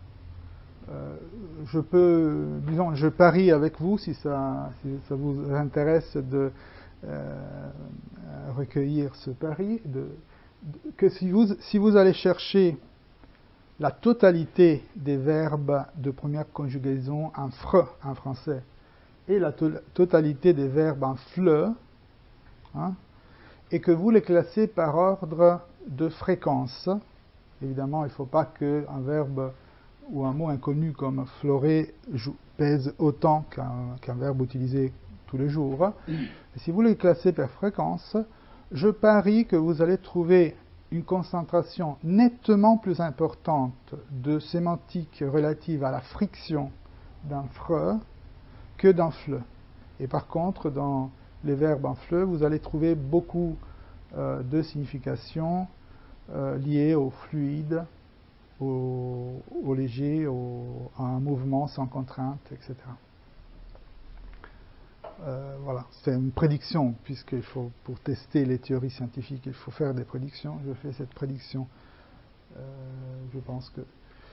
je parie avec vous, si ça vous intéresse de recueillir ce pari, que si vous allez chercher la totalité des verbes de première conjugaison en fre en français et la totalité des verbes en fle, et que vous les classez par ordre de fréquence. Évidemment, il ne faut pas qu'un verbe ou un mot inconnu comme florer pèse autant qu'un verbe utilisé tous les jours. Et si vous les classez par fréquence, je parie que vous allez trouver une concentration nettement plus importante de sémantique relative à la friction dans fre que dans fle. Et par contre, dans les verbes en fle, vous allez trouver beaucoup de significations liées au fluide, au léger, à un mouvement sans contrainte, etc. Voilà, c'est une prédiction, puisqu'il faut, pour tester les théories scientifiques, il faut faire des prédictions. Je fais cette prédiction. Je pense que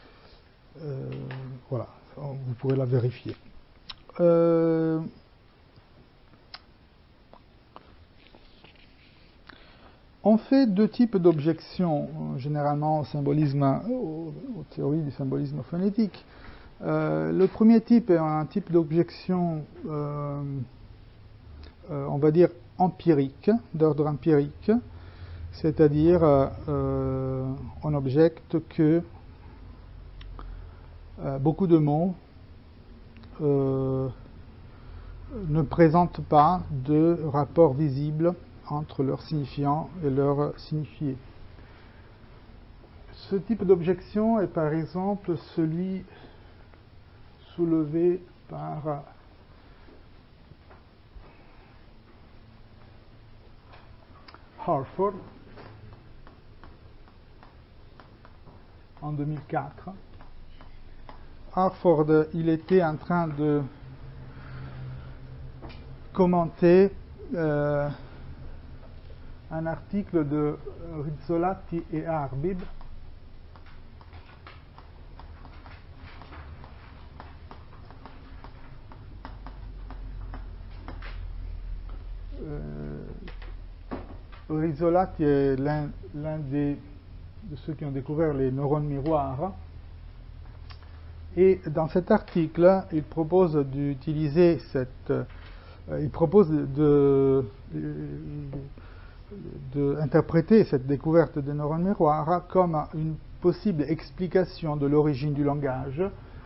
voilà, vous pourrez la vérifier. On fait deux types d'objections, généralement au symbolisme, aux théories du symbolisme phonétique. Le premier type est un type d'objection, on va dire, empirique, d'ordre empirique, c'est-à-dire on objecte que beaucoup de mots ne présentent pas de rapport visible entre leur signifiant et leur signifié. Ce type d'objection est par exemple celui soulevé par Harford en 2004. Harford, il était en train de commenter un article de Rizzolatti et Arbib Rizzolatti est l'un de ceux qui ont découvert les neurones miroirs, et dans cet article il propose d'utiliser il propose d'interpréter cette découverte des neurones miroirs comme une possible explication de l'origine du langage,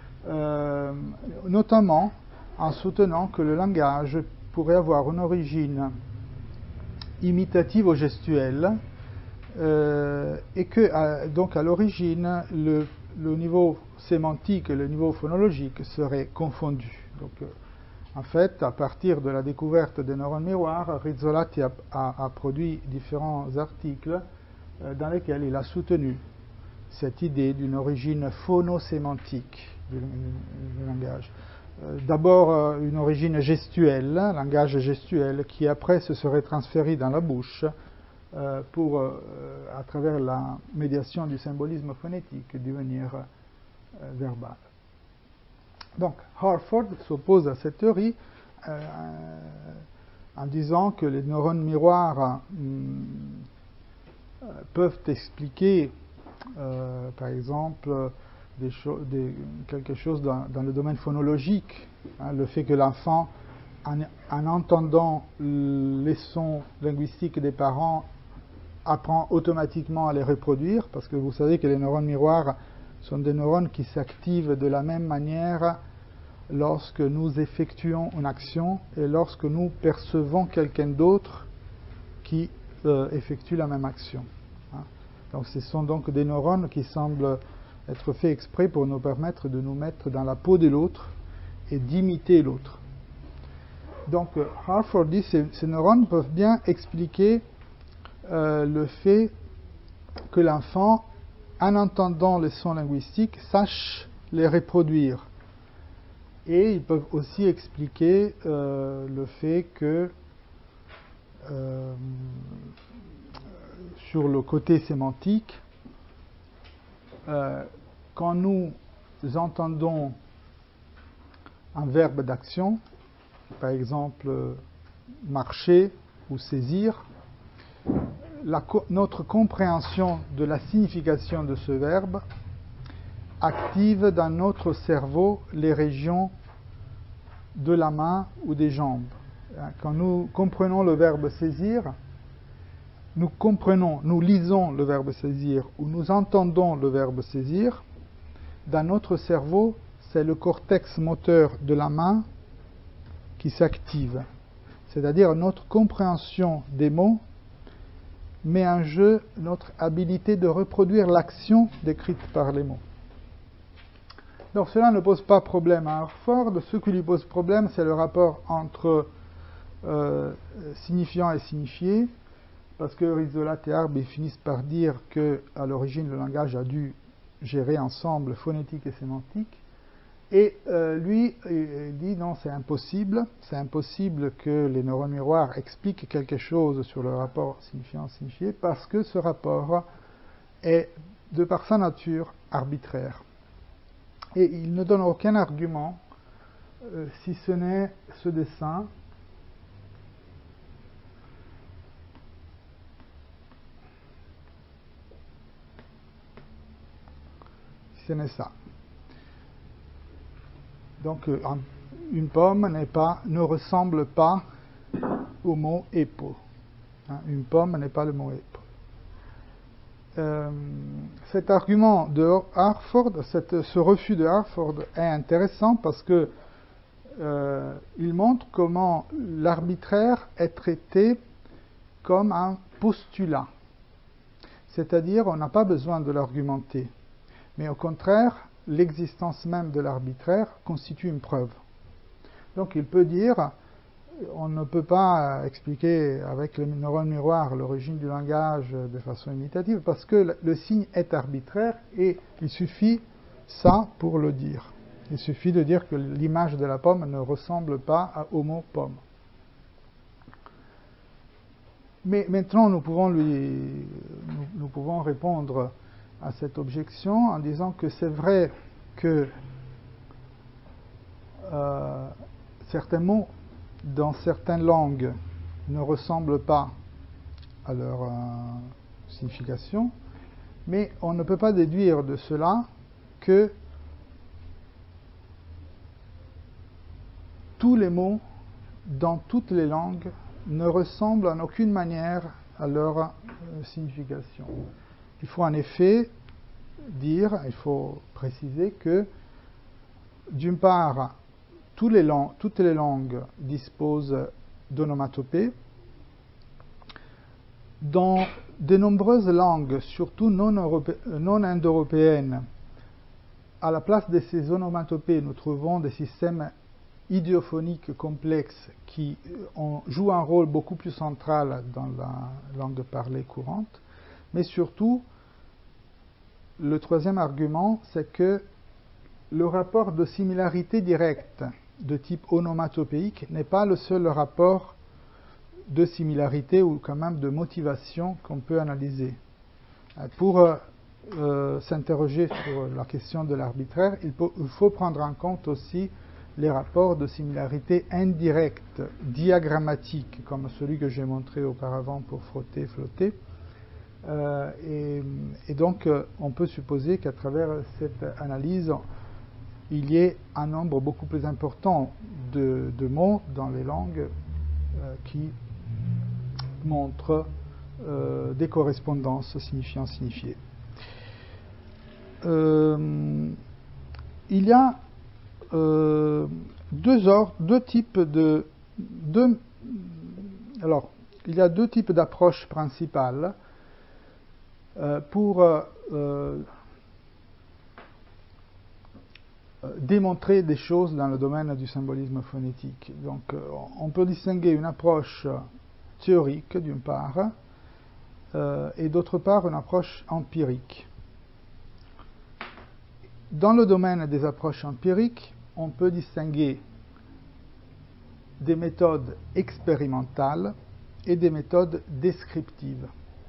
notamment en soutenant que le langage pourrait avoir une origine imitative au gestuel, et que donc à l'origine le niveau sémantique et le niveau phonologique seraient confondus. Donc, en fait, à partir de la découverte des neurones miroirs, Rizzolatti a produit différents articles dans lesquels il a soutenu cette idée d'une origine phonosémantique du langage. D'abord une origine gestuelle, langage gestuel, qui après se serait transféré dans la bouche pour, à travers la médiation du symbolisme phonétique, devenir verbal. Donc, Harford s'oppose à cette théorie en disant que les neurones miroirs peuvent expliquer, par exemple, quelque chose dans le domaine phonologique, hein, le fait que l'enfant, en entendant les sons linguistiques des parents, apprend automatiquement à les reproduire, parce que vous savez que les neurones miroirs sont des neurones qui s'activent de la même manière lorsque nous effectuons une action et lorsque nous percevons quelqu'un d'autre qui effectue la même action. Hein. Donc ce sont donc des neurones qui semblent être faits exprès pour nous permettre de nous mettre dans la peau de l'autre et d'imiter l'autre. Donc Harford dit que ces neurones peuvent bien expliquer le fait que l'enfant, en entendant les sons linguistiques, sache les reproduire. Et ils peuvent aussi expliquer le fait que, sur le côté sémantique, quand nous entendons un verbe d'action, par exemple marcher ou saisir, notre compréhension de la signification de ce verbe active dans notre cerveau les régions de la main ou des jambes. Quand nous comprenons le verbe saisir, nous lisons le verbe saisir ou nous entendons le verbe saisir, dans notre cerveau, c'est le cortex moteur de la main qui s'active. C'est-à-dire notre compréhension des mots met en jeu notre habilité de reproduire l'action décrite par les mots. Donc cela ne pose pas problème à Harford. Ce qui lui pose problème, c'est le rapport entre signifiant et signifié, parce que Rizzolatti et Arbib finissent par dire qu'à l'origine le langage a dû gérer ensemble phonétique et sémantique. Et lui, il dit non, c'est impossible que les neurones miroirs expliquent quelque chose sur le rapport signifiant-signifié, parce que ce rapport est, de par sa nature, arbitraire. Et il ne donne aucun argument, si ce n'est ce dessin. Si ce n'est ça. Donc, une pomme ne ressemble pas au mot épaule. Une pomme n'est pas le mot épaule. Cet argument de Harford, ce refus de Harford est intéressant parce que il montre comment l'arbitraire est traité comme un postulat. C'est-à-dire, on n'a pas besoin de l'argumenter. Mais au contraire, l'existence même de l'arbitraire constitue une preuve. Donc il peut dire, on ne peut pas expliquer avec les neurones miroirs l'origine du langage de façon imitative parce que le signe est arbitraire et il suffit ça pour le dire. Il suffit de dire que l'image de la pomme ne ressemble pas au mot pomme. Mais maintenant nous pouvons répondre à cette objection en disant que c'est vrai que certains mots dans certaines langues ne ressemblent pas à leur signification, mais on ne peut pas déduire de cela que tous les mots dans toutes les langues ne ressemblent en aucune manière à leur signification. Il faut en effet dire, il faut préciser que, d'une part, toutes les langues disposent d'onomatopées. Dans de nombreuses langues, surtout non indo-européennes, à la place de ces onomatopées, nous trouvons des systèmes idiophoniques complexes qui jouent un rôle beaucoup plus central dans la langue parlée courante. Mais surtout, le troisième argument, c'est que le rapport de similarité directe de type onomatopéique n'est pas le seul rapport de similarité ou quand même de motivation qu'on peut analyser. Pour s'interroger sur la question de l'arbitraire, il faut prendre en compte aussi les rapports de similarité indirecte, diagrammatiques, comme celui que j'ai montré auparavant pour frotter, flotter. Et donc, on peut supposer qu'à travers cette analyse, il y ait un nombre beaucoup plus important de mots dans les langues qui montrent des correspondances signifiant-signifié. Il y a deux types d'approches principales pour démontrer des choses dans le domaine du symbolisme phonétique. Donc, on peut distinguer une approche théorique, d'une part, et d'autre part, une approche empirique. Dans le domaine des approches empiriques, on peut distinguer des méthodes expérimentales et des méthodes descriptives.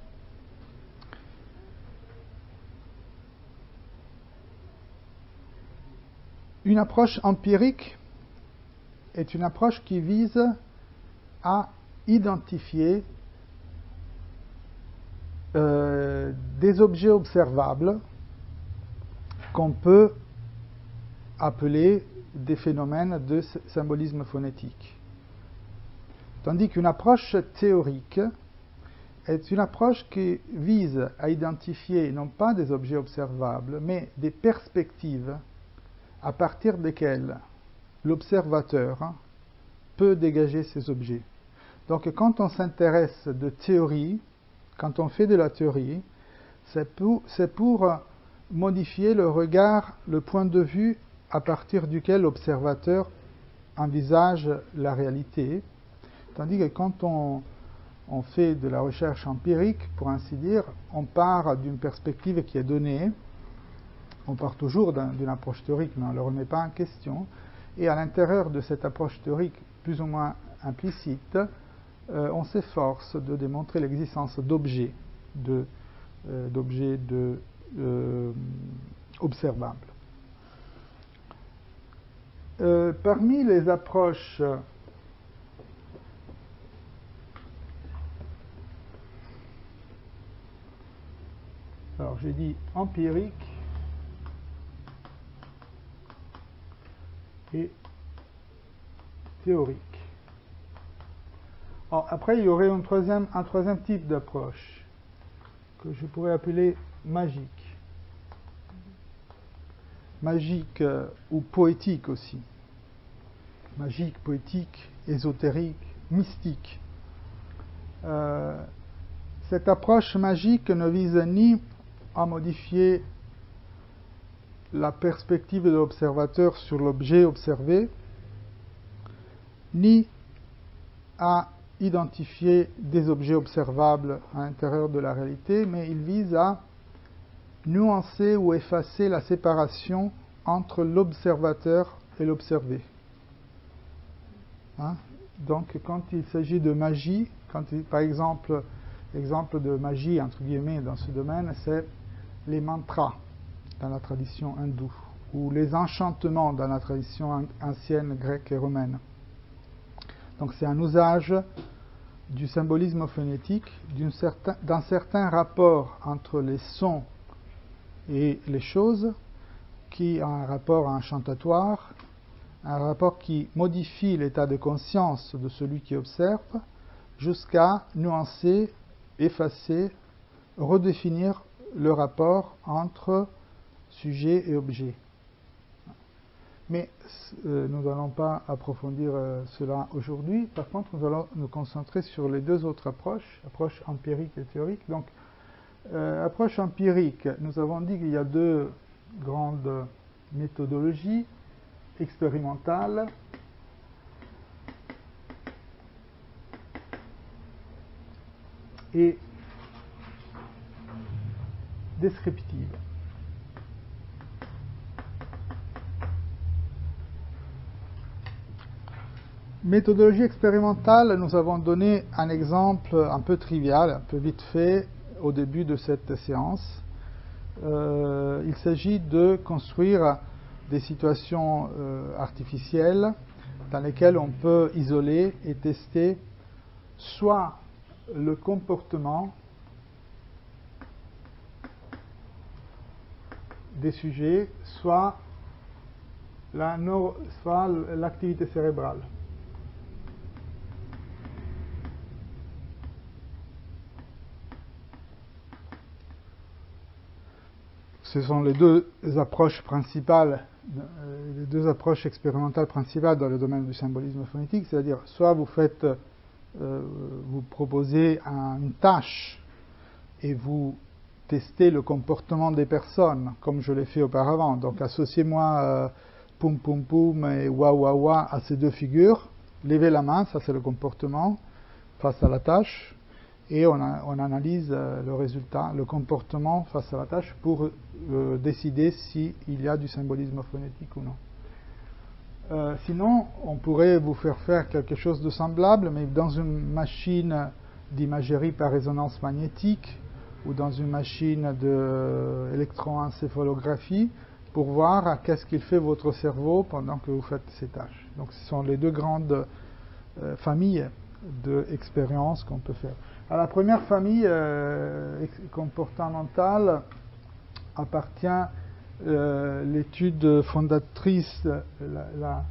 Une approche empirique est une approche qui vise à identifier des objets observables qu'on peut appeler des phénomènes de symbolisme phonétique. Tandis qu'une approche théorique est une approche qui vise à identifier non pas des objets observables, mais des perspectives à partir desquelles l'observateur peut dégager ces objets. Donc quand on s'intéresse de théorie, quand on fait de la théorie, c'est pour modifier le regard, le point de vue à partir duquel l'observateur envisage la réalité, tandis que quand on fait de la recherche empirique, pour ainsi dire, on part d'une perspective qui est donnée, on part toujours d'une approche théorique, mais on ne le remet pas en question. Et à l'intérieur de cette approche théorique plus ou moins implicite, on s'efforce de démontrer l'existence d'objets, observables. Parmi les approches alors j'ai dit empirique et théorique. Alors, après, il y aurait un troisième type d'approche que je pourrais appeler magique. Magique ou poétique aussi. Magique, poétique, ésotérique, mystique. Cette approche magique ne vise ni à modifier la perspective de l'observateur sur l'objet observé, ni à identifier des objets observables à l'intérieur de la réalité, mais il vise à nuancer ou effacer la séparation entre l'observateur et l'observé. Donc, quand il s'agit de magie, par exemple, l'exemple de magie, entre guillemets, dans ce domaine, c'est les mantras dans la tradition hindoue, ou les enchantements dans la tradition ancienne grecque et romaine. Donc c'est un usage du symbolisme phonétique, d'un certain rapport entre les sons et les choses, qui a un rapport enchantatoire, un rapport qui modifie l'état de conscience de celui qui observe, jusqu'à nuancer, effacer, redéfinir le rapport entre sujet et objet. Mais nous n'allons pas approfondir cela aujourd'hui. Par contre, nous allons nous concentrer sur les deux autres approches, approche empirique et théorique. Donc, approche empirique, nous avons dit qu'il y a deux grandes méthodologies expérimentales et descriptives. Méthodologie expérimentale, nous avons donné un exemple un peu trivial, un peu vite fait au début de cette séance. Il s'agit de construire des situations artificielles dans lesquelles on peut isoler et tester soit le comportement des sujets, soit l'activité cérébrale. Ce sont les deux approches principales, les deux approches expérimentales principales dans le domaine du symbolisme phonétique, c'est-à-dire soit vous proposez une tâche et vous testez le comportement des personnes, comme je l'ai fait auparavant. Donc associez-moi poum poum poum et wa wa wa à ces deux figures, levez la main, ça c'est le comportement face à la tâche, et on analyse le résultat, le comportement face à la tâche pour décider s'il y a du symbolisme phonétique ou non. Sinon, on pourrait vous faire quelque chose de semblable, mais dans une machine d'imagerie par résonance magnétique ou dans une machine d'électroencéphalographie pour voir qu'est-ce qu'il fait votre cerveau pendant que vous faites ces tâches. Donc ce sont les deux grandes familles d'expériences qu'on peut faire. À la première famille comportementale appartient l'étude fondatrice, la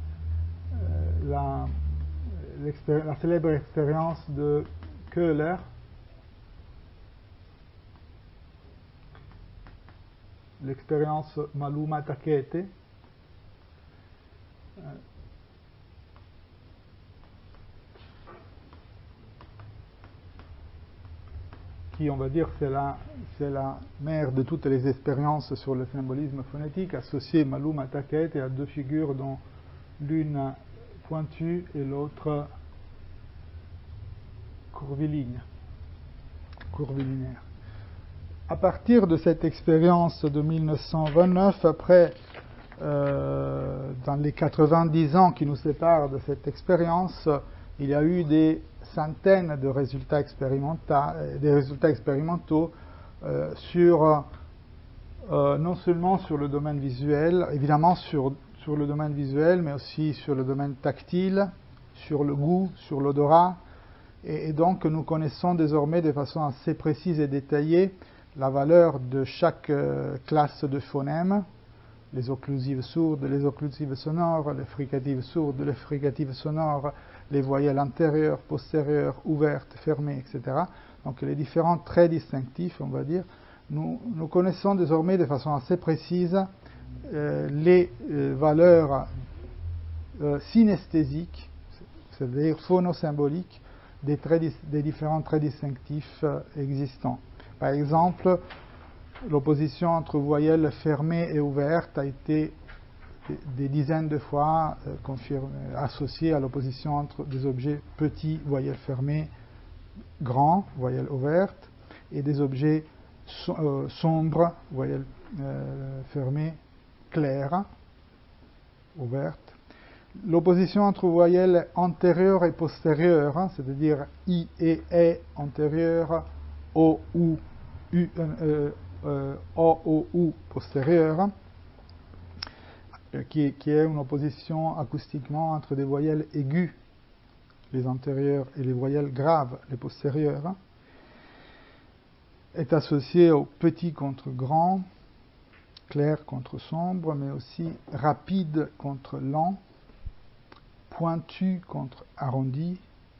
célèbre expérience de Köhler, l'expérience Maluma Takete, qui, on va dire, c'est la mère de toutes les expériences sur le symbolisme phonétique, associée Maluma Takete à deux figures dont l'une pointue et l'autre curvilinéaire. à partir de cette expérience de 1929, après, dans les 90 ans qui nous séparent de cette expérience, il y a eu des centaines de résultats expérimentaux non seulement sur le domaine visuel, évidemment sur le domaine visuel, mais aussi sur le domaine tactile, sur le goût, sur l'odorat. Et donc nous connaissons désormais de façon assez précise et détaillée la valeur de chaque classe de phonèmes, les occlusives sourdes, les occlusives sonores, les fricatives sourdes, les fricatives sonores, les voyelles antérieures, postérieures, ouvertes, fermées, etc. Donc les différents traits distinctifs, on va dire, nous connaissons désormais de façon assez précise les valeurs synesthésiques, c'est-à-dire phonosymboliques, des différents traits distinctifs existants. Par exemple, l'opposition entre voyelles fermées et ouvertes a été des dizaines de fois associée à l'opposition entre des objets petits, voyelles fermées, grands, voyelles ouvertes, et des objets sombres, voyelles fermées, claires, ouvertes. L'opposition entre voyelles antérieures et postérieures, hein, c'est-à-dire I et E antérieures, O, U, O, O, U postérieures, qui est une opposition acoustiquement entre des voyelles aiguës, les antérieures, et les voyelles graves, les postérieures, est associée au petit contre grand, clair contre sombre, mais aussi rapide contre lent, pointu contre arrondi,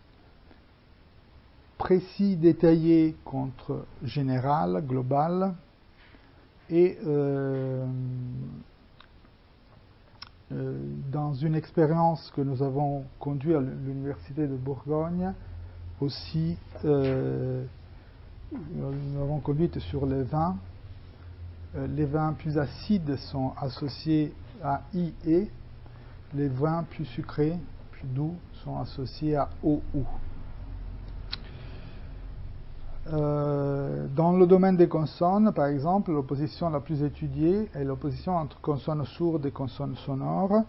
précis détaillé contre général, global, et dans une expérience que nous avons conduite à l'Université de Bourgogne, aussi nous l'avons conduite sur les vins. Les vins plus acides sont associés à IE, les vins plus sucrés, plus doux, sont associés à OU. Dans le domaine des consonnes, par exemple, l'opposition la plus étudiée est l'opposition entre consonnes sourdes et consonnes sonores.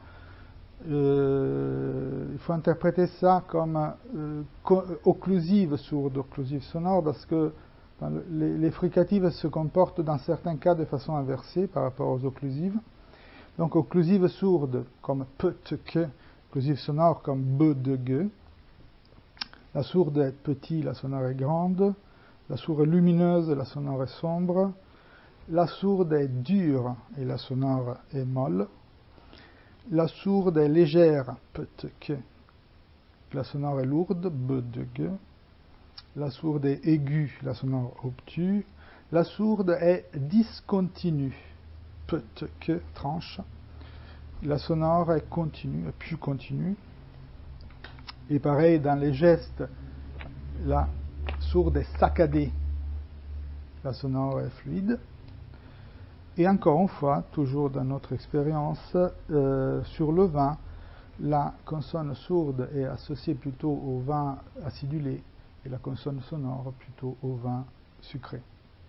Il faut interpréter ça comme occlusive sourde, occlusive sonore, parce que les fricatives se comportent dans certains cas de façon inversée par rapport aux occlusives. Donc occlusive sourde comme p, t, que, occlusive sonore comme b, de, ge. La sourde est petite, la sonore est grande. La sourde est lumineuse, la sonore est sombre. La sourde est dure et la sonore est molle. La sourde est légère, p, t, que. La sonore est lourde, b, de, ge. La sourde est aiguë, la sonore obtue. La sourde est discontinue, p, t, que, tranche. La sonore est continue, plus continue. Et pareil, dans les gestes, la sourde est saccadée, la sonore est fluide. Et encore une fois, toujours dans notre expérience, sur le vin, la consonne sourde est associée plutôt au vin acidulé et la consonne sonore plutôt au vin sucré.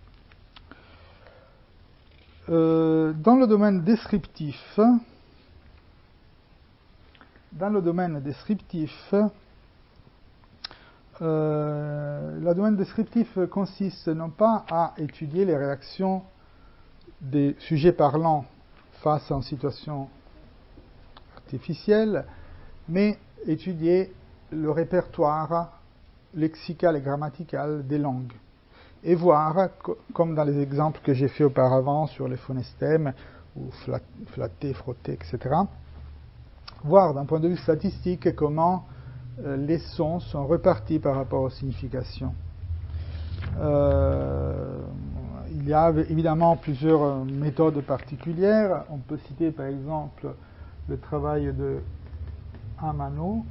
Dans le domaine descriptif, le domaine descriptif consiste non pas à étudier les réactions des sujets parlants face à une situation artificielle, mais étudier le répertoire lexical et grammatical des langues. Et voir, comme dans les exemples que j'ai fait auparavant sur les phonestèmes, ou flatter, frotter, etc., voir d'un point de vue statistique comment les sons sont repartis par rapport aux significations. Il y a évidemment plusieurs méthodes particulières. On peut citer par exemple le travail de Amano,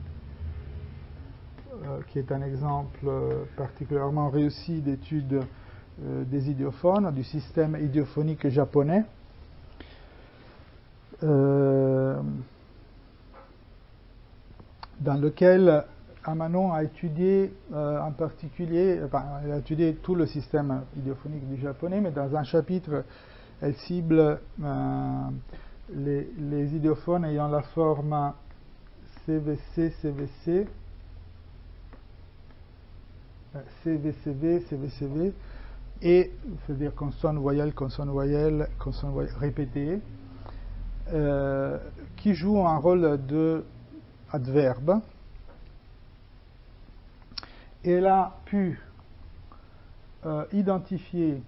qui est un exemple particulièrement réussi d'étude des idiophones, du système idiophonique japonais. Dans lequel Manon a étudié en particulier, enfin, elle a étudié tout le système idiophonique du japonais, mais dans un chapitre, elle cible les idiophones ayant la forme CVC, CVC, CVCV, CVCV, et c'est-à-dire consonne, voyelle, répétée, qui jouent un rôle de adverbe. Et elle a pu identifier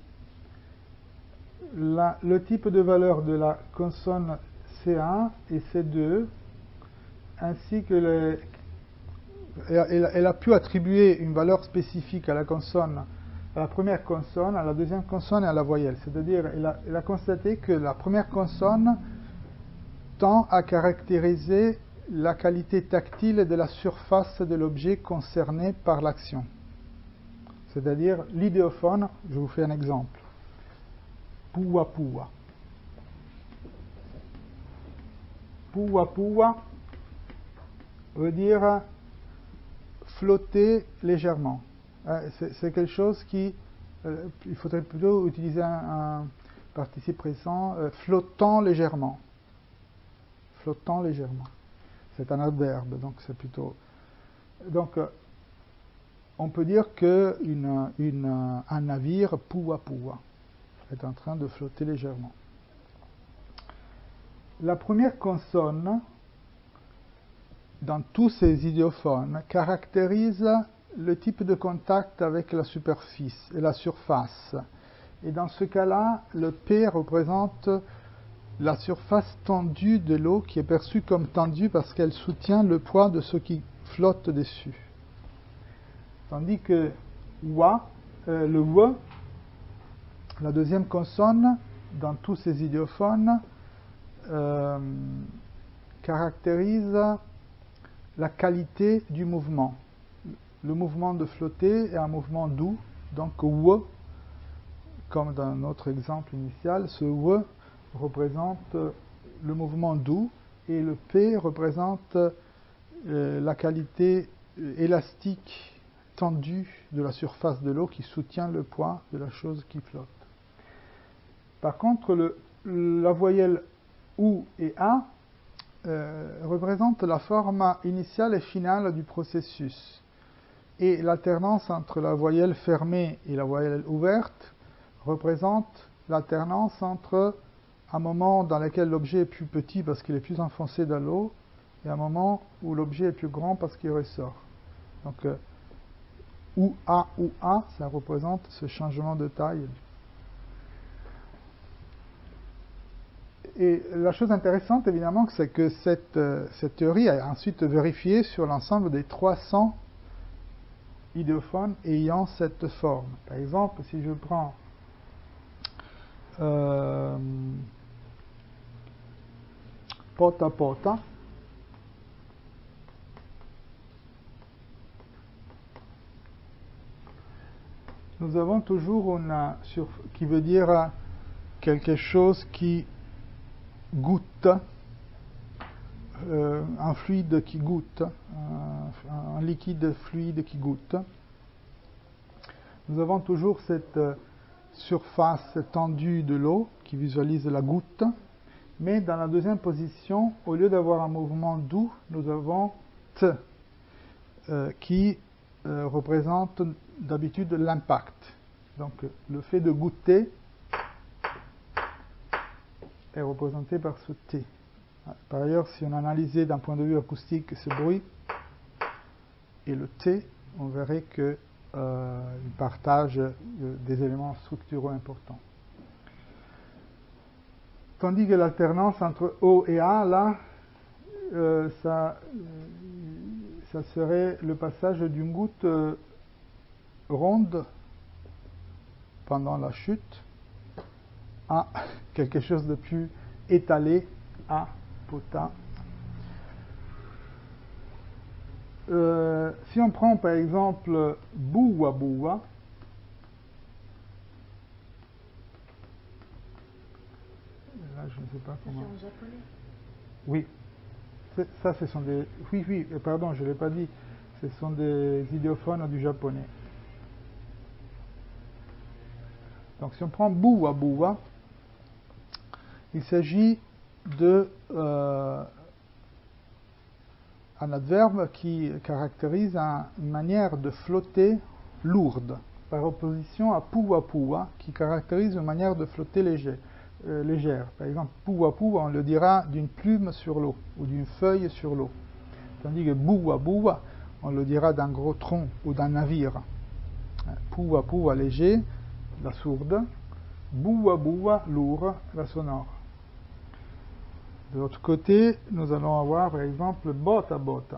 le type de valeur de la consonne C1 et C2, ainsi que elle a pu attribuer une valeur spécifique à la consonne, à la première consonne, à la deuxième consonne et à la voyelle. C'est-à-dire, elle a constaté que la première consonne tend à caractériser la qualité tactile de la surface de l'objet concerné par l'action. C'est-à-dire, l'idéophone, je vous fais un exemple. Pua pua. Pua pua veut dire flotter légèrement. C'est quelque chose qui, il faudrait plutôt utiliser un participe présent, flottant légèrement. Flottant légèrement. C'est un adverbe, donc c'est plutôt... Donc, on peut dire que un navire, pua pua, est en train de flotter légèrement. La première consonne, dans tous ces idiophones, caractérise le type de contact avec la superficie et la surface. Et dans ce cas-là, le P représente la surface tendue de l'eau qui est perçue comme tendue parce qu'elle soutient le poids de ce qui flotte dessus. Tandis que le W, la deuxième consonne, dans tous ces idiophones, caractérise la qualité du mouvement. Le mouvement de flotter est un mouvement doux, donc W, comme dans notre exemple initial, ce W représente le mouvement doux et le P représente la qualité élastique tendue de la surface de l'eau qui soutient le poids de la chose qui flotte. Par contre, la voyelle OU et A représente la forme initiale et finale du processus. Et l'alternance entre la voyelle fermée et la voyelle ouverte représente l'alternance entre un moment dans lequel l'objet est plus petit parce qu'il est plus enfoncé dans l'eau et un moment où l'objet est plus grand parce qu'il ressort. Donc, ou A, ça représente ce changement de taille. Et la chose intéressante, évidemment, c'est que cette théorie est ensuite vérifiée sur l'ensemble des 300 idéophones ayant cette forme. Par exemple, si je prends pota pota, nous avons toujours qui veut dire quelque chose qui goûte, un fluide qui goûte, un liquide fluide qui goûte. Nous avons toujours cette surface tendue de l'eau qui visualise la goutte, mais dans la deuxième position, au lieu d'avoir un mouvement doux, nous avons T qui représente d'habitude l'impact. Donc le fait de goûter est représenté par ce T. Par ailleurs, si on analysait d'un point de vue acoustique ce bruit et le T, on verrait qu'il partage des éléments structuraux importants. Tandis que l'alternance entre O et A, là, ça serait le passage d'une goutte ronde pendant la chute à quelque chose de plus étalé, à pota. Si on prend par exemple boua boua, là je ne sais pas comment. C'est en japonais. Oui, ça ce sont des. Oui, pardon, je ne l'ai pas dit. Ce sont des idéophones du japonais. Donc si on prend buwa buwa, il s'agit de un adverbe qui caractérise une manière de flotter lourde, par opposition à puwa puwa, qui caractérise une manière de flotter légère. Par exemple, puwa puwa, on le dira d'une plume sur l'eau, ou d'une feuille sur l'eau. Tandis que buwa buwa, on le dira d'un gros tronc ou d'un navire. Puwa puwa, léger, la sourde. Buwa buwa, lourd, la sonore. De l'autre côté, nous allons avoir par exemple bota bota.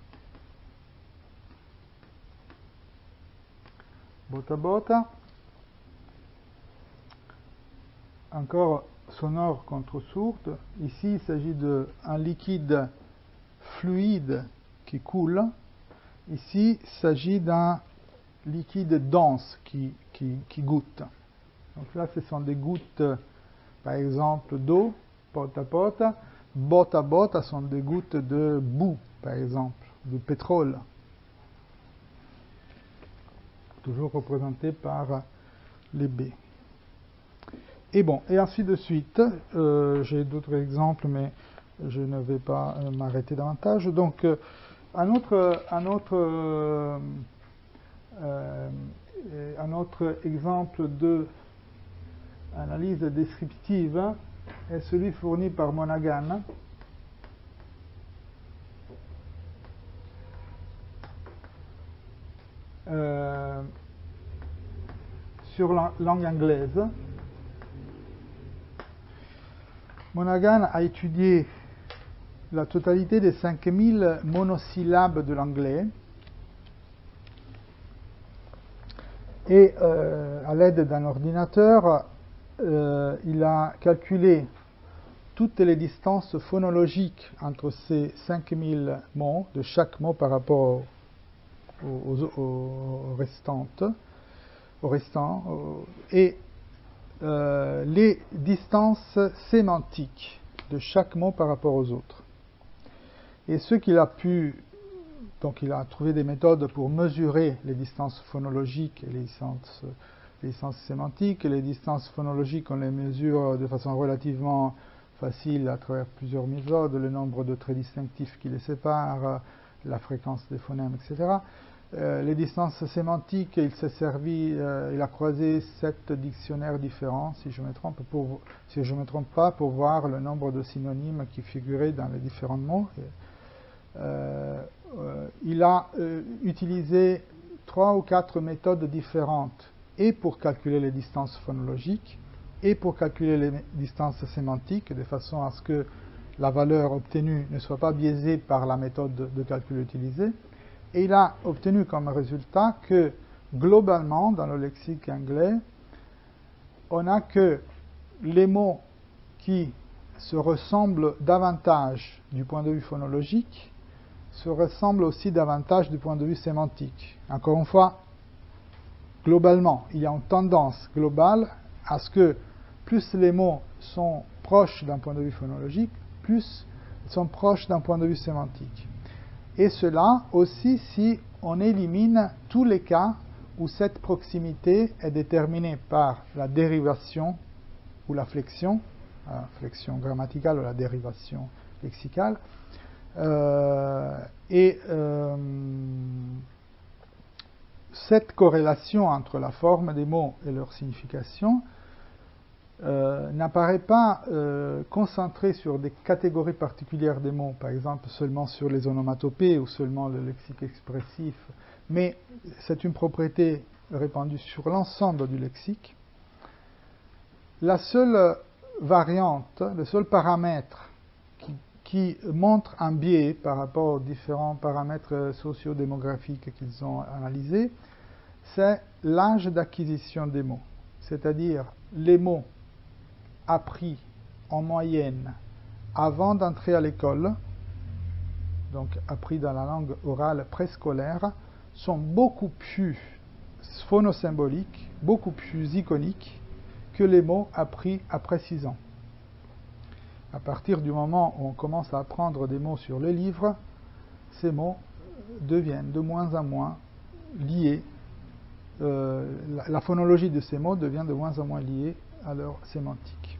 Bota bota, encore sonore contre sourde. Ici, il s'agit d'un liquide fluide qui coule. Ici, il s'agit d'un liquide dense qui goutte. Donc là, ce sont des gouttes, par exemple, d'eau, pota pota. Bota bota sont des gouttes de boue, par exemple, de pétrole. Toujours représenté par les B. Et bon, et ainsi de suite. J'ai d'autres exemples, mais je ne vais pas m'arrêter davantage. Donc, un autre exemple de analyse descriptive est celui fourni par Monaghan. Sur la langue anglaise. Monaghan a étudié la totalité des 5000 monosyllabes de l'anglais et à l'aide d'un ordinateur, il a calculé toutes les distances phonologiques entre ces 5000 mots, de chaque mot par rapport aux restants, et les distances sémantiques de chaque mot par rapport aux autres. Et ce qu'il a pu, donc il a trouvé des méthodes pour mesurer les distances phonologiques et les distances sémantiques. Et les distances phonologiques, on les mesure de façon relativement facile à travers plusieurs méthodes, le nombre de traits distinctifs qui les séparent, la fréquence des phonèmes, etc. Les distances sémantiques, il s'est servi, il a croisé 7 dictionnaires différents, si je ne me trompe pas, pour voir le nombre de synonymes qui figuraient dans les différents mots. Il a utilisé 3 ou 4 méthodes différentes, et pour calculer les distances phonologiques, et pour calculer les distances sémantiques, de façon à ce que la valeur obtenue ne soit pas biaisée par la méthode de calcul utilisée. Et il a obtenu comme résultat que, globalement, dans le lexique anglais, on n'a que les mots qui se ressemblent davantage du point de vue phonologique, se ressemblent aussi davantage du point de vue sémantique. Encore une fois, globalement, il y a une tendance globale à ce que plus les mots sont proches d'un point de vue phonologique, plus ils sont proches d'un point de vue sémantique. Et cela aussi si on élimine tous les cas où cette proximité est déterminée par la dérivation ou la flexion grammaticale ou la dérivation lexicale, cette corrélation entre la forme des mots et leur signification n'apparaît pas concentrée sur des catégories particulières des mots, par exemple seulement sur les onomatopées ou seulement le lexique expressif, mais c'est une propriété répandue sur l'ensemble du lexique. La seule variante, le seul paramètre qui montre un biais par rapport aux différents paramètres socio-démographiques qu'ils ont analysés, c'est l'âge d'acquisition des mots, c'est-à-dire les mots appris en moyenne avant d'entrer à l'école, donc appris dans la langue orale préscolaire, sont beaucoup plus phonosymboliques, beaucoup plus iconiques que les mots appris après 6 ans. À partir du moment où on commence à apprendre des mots sur les livres, ces mots deviennent de moins en moins liées, la phonologie de ces mots devient de moins en moins liée à leur sémantique.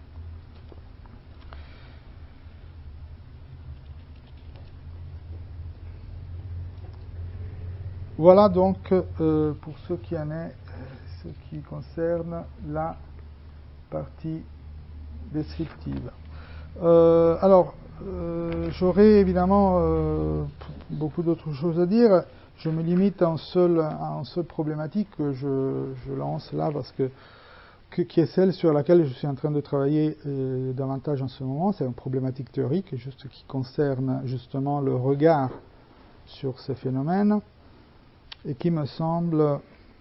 Voilà donc pour ce qui en est, ce qui concerne la partie descriptive. Alors, j'aurais évidemment beaucoup d'autres choses à dire. Je me limite à une seule problématique que je lance là parce qui est celle sur laquelle je suis en train de travailler davantage en ce moment. C'est une problématique théorique juste qui concerne justement le regard sur ces phénomènes et qui me semble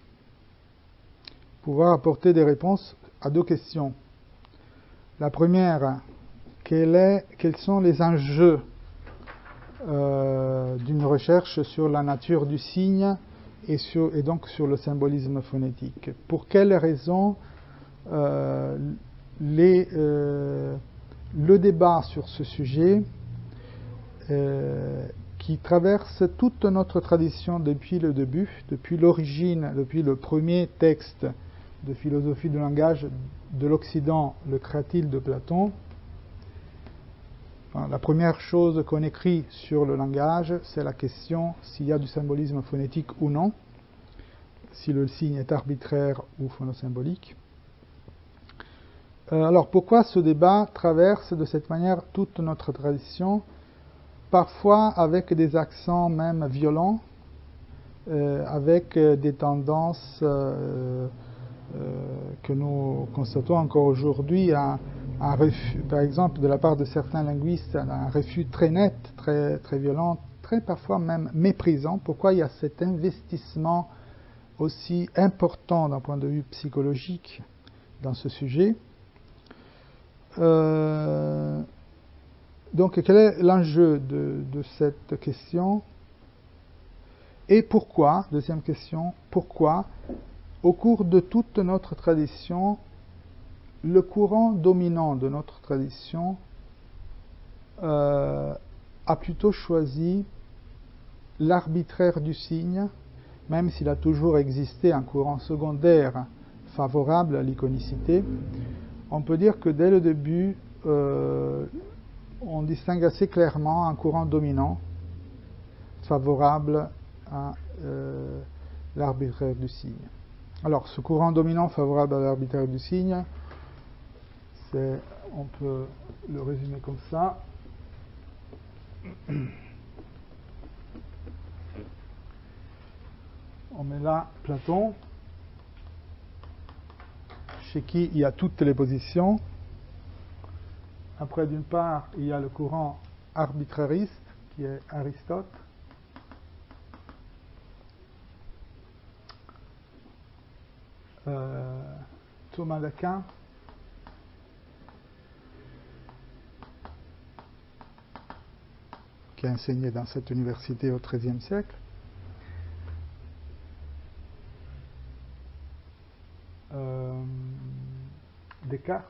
pouvoir apporter des réponses à deux questions. La première, quels sont les enjeux d'une recherche sur la nature du signe et donc sur le symbolisme phonétique? Pour quelles raisons le débat sur ce sujet qui traverse toute notre tradition depuis le début, depuis l'origine, depuis le premier texte de philosophie du langage de l'Occident, le Cratyle de Platon. Enfin, la première chose qu'on écrit sur le langage, c'est la question s'il y a du symbolisme phonétique ou non, si le signe est arbitraire ou phonosymbolique. Alors pourquoi ce débat traverse de cette manière toute notre tradition, parfois avec des accents même violents, avec des tendances que nous constatons encore aujourd'hui, un refus, par exemple de la part de certains linguistes, un refus très net, très, très violent, très parfois même méprisant. Pourquoi il y a cet investissement aussi important d'un point de vue psychologique dans ce sujet? Donc quel est l'enjeu de cette question? Et pourquoi, deuxième question, pourquoi au cours de toute notre tradition, le courant dominant de notre tradition a plutôt choisi l'arbitraire du signe, même s'il a toujours existé un courant secondaire favorable à l'iconicité. On peut dire que dès le début, on distingue assez clairement un courant dominant favorable à l'arbitraire du signe. Alors, ce courant dominant favorable à l'arbitraire du signe, on peut le résumer comme ça. On met là Platon, chez qui il y a toutes les positions. Après, d'une part, il y a le courant arbitrariste, qui est Aristote. Thomas d'Aquin. Qui a enseigné dans cette université au XIIIe siècle. Descartes.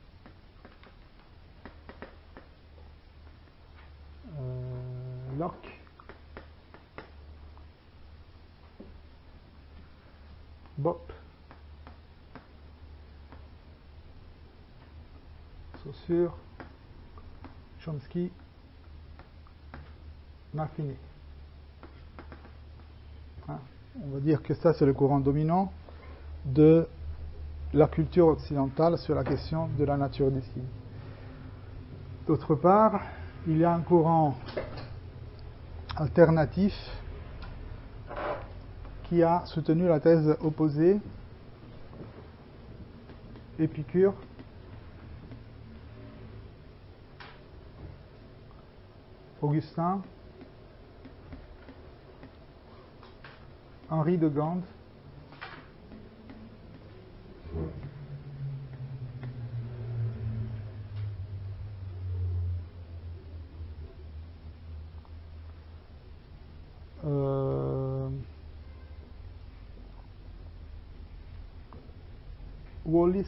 Locke. Bopp. Saussure. Chomsky. Martinet. Hein, on va dire que ça c'est le courant dominant de la culture occidentale sur la question de la nature des signes. D'autre part, il y a un courant alternatif qui a soutenu la thèse opposée, Épicure, Augustin, Henri de Gand, Wallis,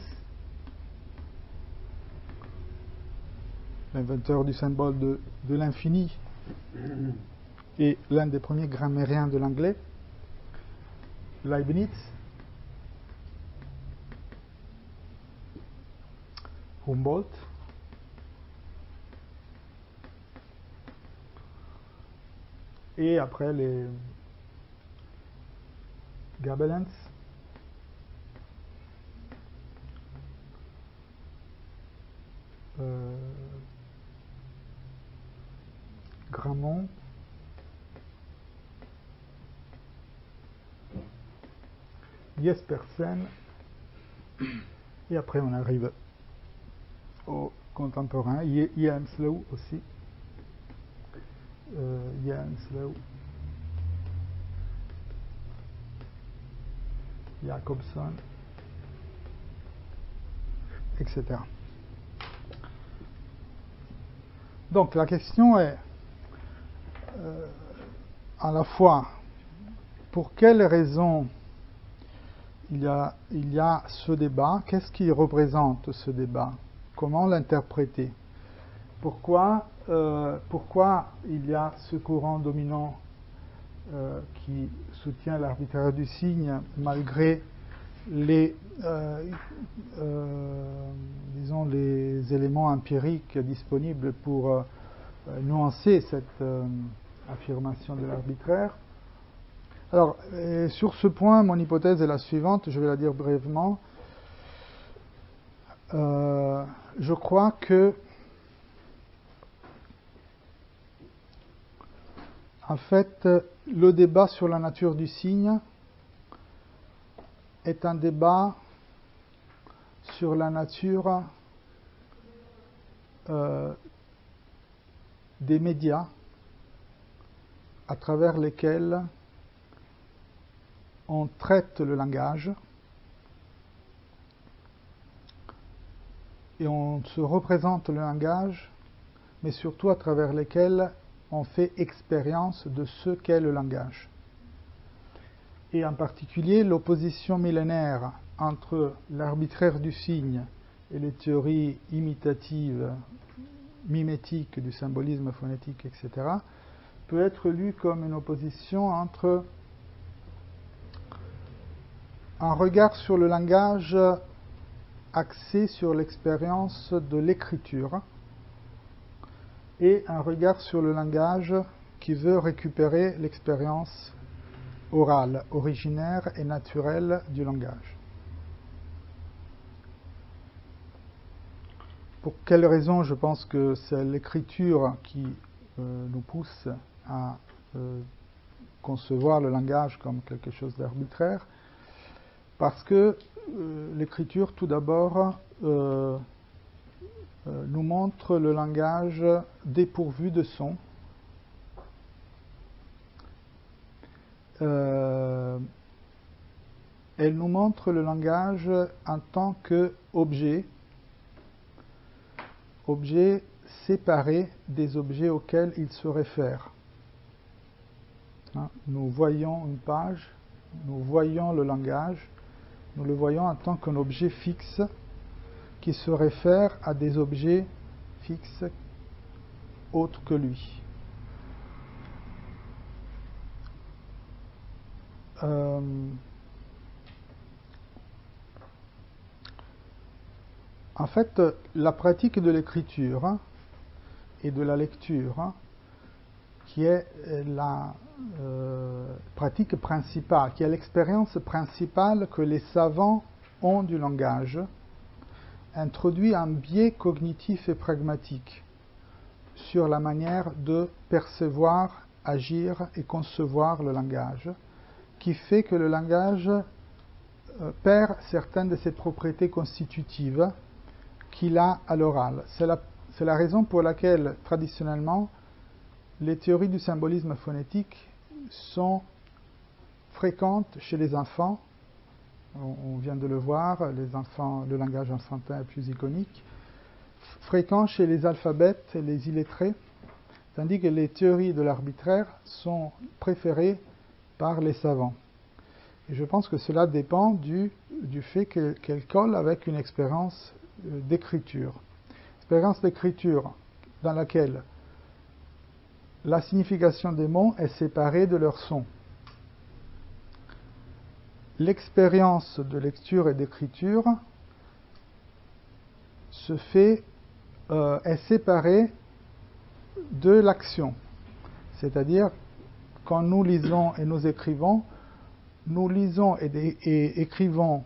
l'inventeur du symbole de l'infini, et l'un des premiers grammairiens de l'anglais, Leibniz, Humboldt, et après les Gabelins, Grammont, Jespersen, et après on arrive aux contemporains, Hjelmslev aussi, Hjelmslev, Jacobson, etc. Donc la question est à la fois pour quelles raisons il y a ce débat, qu'est-ce qui représente ce débat, comment l'interpréter, pourquoi il y a ce courant dominant qui soutient l'arbitraire du signe malgré les disons les éléments empiriques disponibles pour nuancer cette affirmation de l'arbitraire. Alors, sur ce point, mon hypothèse est la suivante, je vais la dire brièvement. Je crois que, en fait, le débat sur la nature du signe est un débat sur la nature des médias à travers lesquels on traite le langage et on se représente le langage, mais surtout à travers lesquels on fait expérience de ce qu'est le langage. Et en particulier, l'opposition millénaire entre l'arbitraire du signe et les théories imitatives, mimétiques du symbolisme phonétique, etc., peut être lue comme une opposition entre un regard sur le langage axé sur l'expérience de l'écriture et un regard sur le langage qui veut récupérer l'expérience orale, originaire et naturelle du langage. Pour quelles raisons je pense que c'est l'écriture qui nous pousse à concevoir le langage comme quelque chose d'arbitraire? Parce que l'écriture, tout d'abord, nous montre le langage dépourvu de son. Elle nous montre le langage en tant qu'objet, objet séparé des objets auxquels il se réfère. Nous voyons une page, nous voyons le langage, nous le voyons en tant qu'un objet fixe qui se réfère à des objets fixes autres que lui. En fait, la pratique de l'écriture et de la lecture, qui est la pratique principale, qui est l'expérience principale que les savants ont du langage, introduit un biais cognitif et pragmatique sur la manière de percevoir, agir et concevoir le langage, qui fait que le langage perd certaines de ses propriétés constitutives qu'il a à l'oral. C'est la raison pour laquelle, traditionnellement, les théories du symbolisme phonétique sont fréquentes chez les enfants. On vient de le voir, les enfants, le langage enfantin est plus iconique. Fréquent chez les alphabètes et les illettrés, tandis que les théories de l'arbitraire sont préférées par les savants. Et je pense que cela dépend du fait qu'elle colle avec une expérience d'écriture. Expérience d'écriture dans laquelle la signification des mots est séparée de leur son. L'expérience de lecture et d'écriture est séparée de l'action. C'est-à-dire, quand nous lisons et nous écrivons et écrivons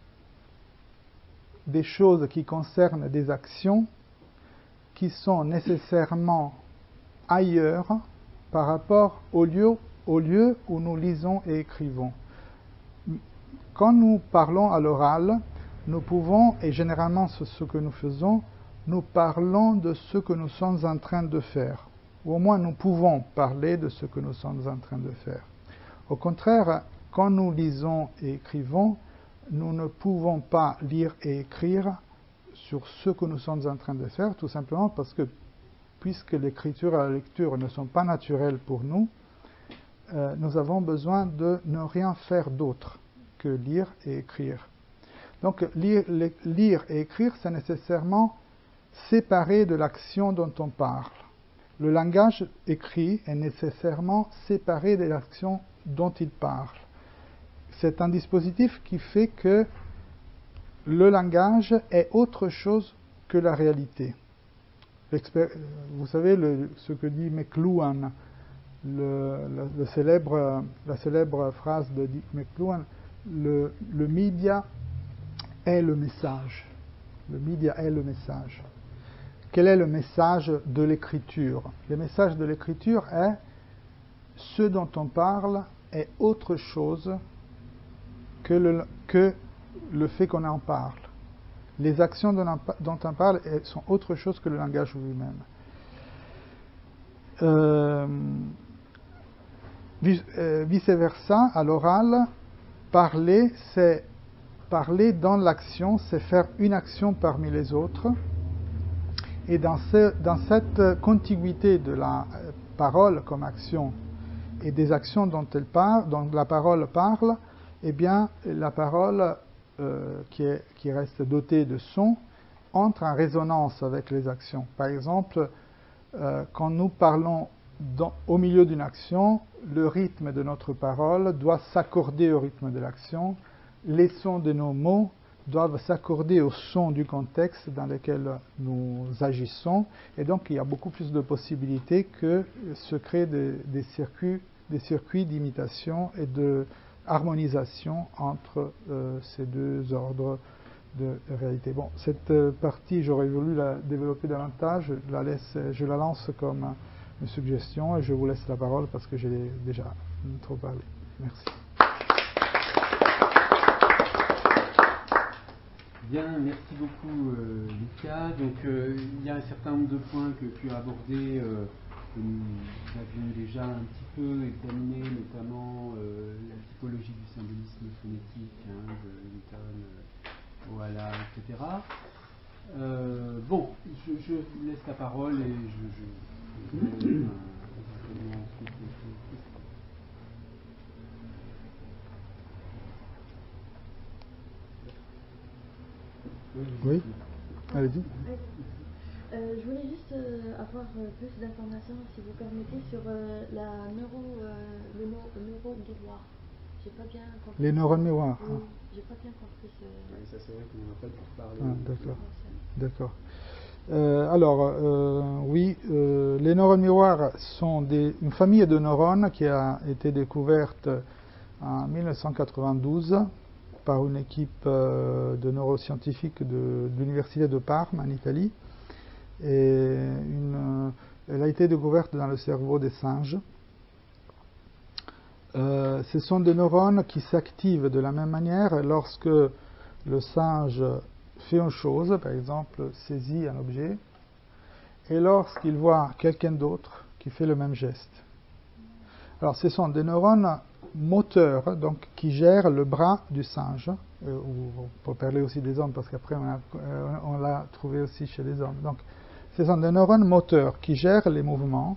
des choses qui concernent des actions qui sont nécessairement ailleurs par rapport au lieu où nous lisons et écrivons. Quand nous parlons à l'oral, nous pouvons, et généralement c'est ce que nous faisons, nous parlons de ce que nous sommes en train de faire. Ou au moins nous pouvons parler de ce que nous sommes en train de faire. Au contraire, quand nous lisons et écrivons, nous ne pouvons pas lire et écrire sur ce que nous sommes en train de faire, tout simplement parce que, puisque l'écriture et la lecture ne sont pas naturelles pour nous, nous avons besoin de ne rien faire d'autre que lire et écrire. Donc lire et écrire, c'est nécessairement séparé de l'action dont on parle. Le langage écrit est nécessairement séparé de l'action dont il parle. C'est un dispositif qui fait que le langage est autre chose que la réalité. Vous savez ce que dit McLuhan, la célèbre phrase de McLuhan, le média est le message. Le média est le message. Quel est le message de l'écriture? Le message de l'écriture est ce dont on parle est autre chose que le fait qu'on en parle. Les actions dont on parle sont autre chose que le langage lui-même. Vice-versa, à l'oral, parler dans l'action, c'est faire une action parmi les autres. Et dans cette contiguïté de la parole comme action et des actions dont la parole parle, eh bien, la parole qui reste dotée de son entre en résonance avec les actions. Par exemple, quand nous parlons au milieu d'une action, le rythme de notre parole doit s'accorder au rythme de l'action, les sons de nos mots doivent s'accorder au son du contexte dans lequel nous agissons, et donc il y a beaucoup plus de possibilités que se créent des circuits d'imitation et de harmonisation entre ces deux ordres de réalité. Bon, cette partie, j'aurais voulu la développer davantage, je la lance comme une suggestion et je vous laisse la parole parce que j'ai déjà trop parlé. Merci. Bien, merci beaucoup Lucas. Donc il y a un certain nombre de points que tu as abordés, que nous avions déjà un petit peu examinés, notamment la typologie du symbolisme phonétique, de Newton, voilà, etc. Bon, je vous laisse la parole et Oui, allez-y. Je voulais juste avoir plus d'informations, si vous permettez, sur le neuro-miroir. J'ai pas bien compris. Les neurones miroirs. Oui, j'ai pas bien compris ce. Oui, ça c'est vrai qu'on n'a pas dû parler. D'accord. Oui, les neurones miroirs sont une famille de neurones qui a été découverte en 1992 par une équipe de neuroscientifiques de l'université de Parme en Italie. Et elle a été découverte dans le cerveau des singes. Ce sont des neurones qui s'activent de la même manière lorsque le singe fait une chose, par exemple saisit un objet, et lorsqu'il voit quelqu'un d'autre qui fait le même geste. Alors ce sont des neurones moteurs, donc qui gèrent le bras du singe, ou on peut parler aussi des hommes, parce qu'après on l'a trouvé aussi chez les hommes. Donc ce sont des neurones moteurs qui gèrent les mouvements,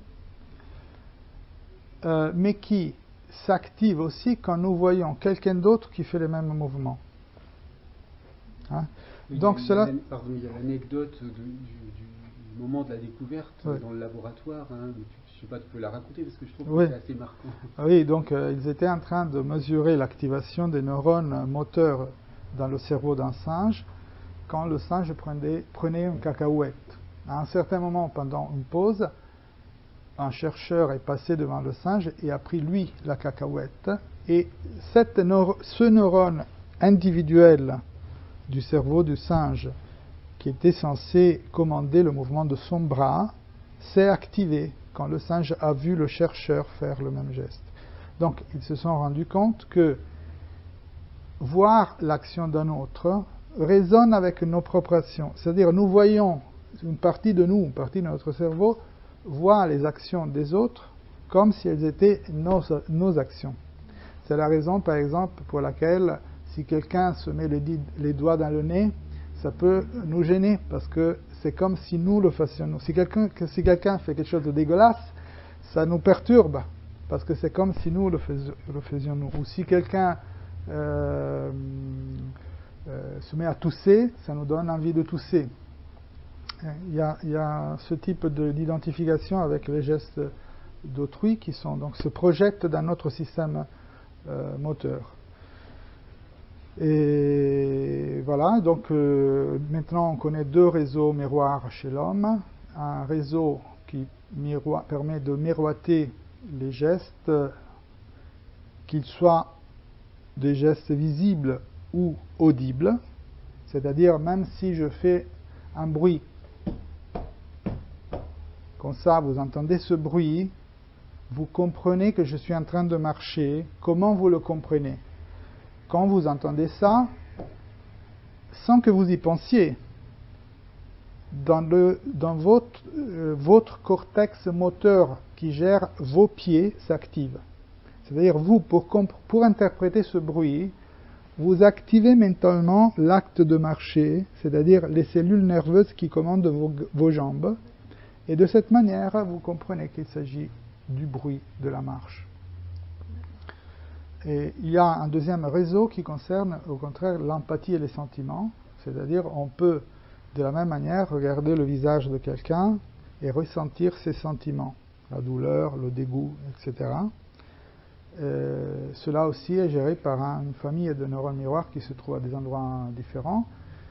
mais qui s'activent aussi quand nous voyons quelqu'un d'autre qui fait les mêmes mouvements. Hein? Donc il y a l'anecdote moment de la découverte Ouais. dans le laboratoire. Hein, je ne sais pas, tu peux la raconter parce que je trouve Oui. que c'est assez marquant. Oui, donc ils étaient en train de mesurer l'activation des neurones moteurs dans le cerveau d'un singe quand le singe prenait une cacahuète. À un certain moment, pendant une pause, un chercheur est passé devant le singe et a pris lui la cacahuète. Et ce neurone individuel du cerveau du singe, qui était censé commander le mouvement de son bras, s'est activé quand le singe a vu le chercheur faire le même geste. Donc ils se sont rendus compte que voir l'action d'un autre résonne avec nos propres actions. C'est-à-dire nous voyons, une partie de nous, une partie de notre cerveau, voit les actions des autres comme si elles étaient nos actions. C'est la raison, par exemple, pour laquelle si quelqu'un se met les doigts dans le nez, ça peut nous gêner, parce que c'est comme si nous le fassions nous. Si quelqu'un fait quelque chose de dégueulasse, ça nous perturbe, parce que c'est comme si nous le faisions nous. Ou si quelqu'un se met à tousser, ça nous donne envie de tousser. Il y a ce type d'identification avec les gestes d'autrui qui se projettent dans notre système moteur. Et voilà, donc maintenant on connaît deux réseaux miroirs chez l'homme. Un réseau qui permet de miroiter les gestes, qu'ils soient des gestes visibles ou audibles, c'est-à-dire même si je fais un bruit, comme ça vous entendez ce bruit, vous comprenez que je suis en train de marcher. Comment vous le comprenez? Quand vous entendez ça, sans que vous y pensiez, dans votre cortex moteur qui gère vos pieds s'active. C'est-à-dire vous, pour interpréter ce bruit, vous activez mentalement l'acte de marcher, c'est-à-dire les cellules nerveuses qui commandent vos jambes, et de cette manière, vous comprenez qu'il s'agit du bruit de la marche. Et il y a un deuxième réseau qui concerne au contraire l'empathie et les sentiments, c'est-à-dire on peut de la même manière regarder le visage de quelqu'un et ressentir ses sentiments, la douleur, le dégoût, etc. Cela aussi est géré par une famille de neurones miroirs qui se trouvent à des endroits différents.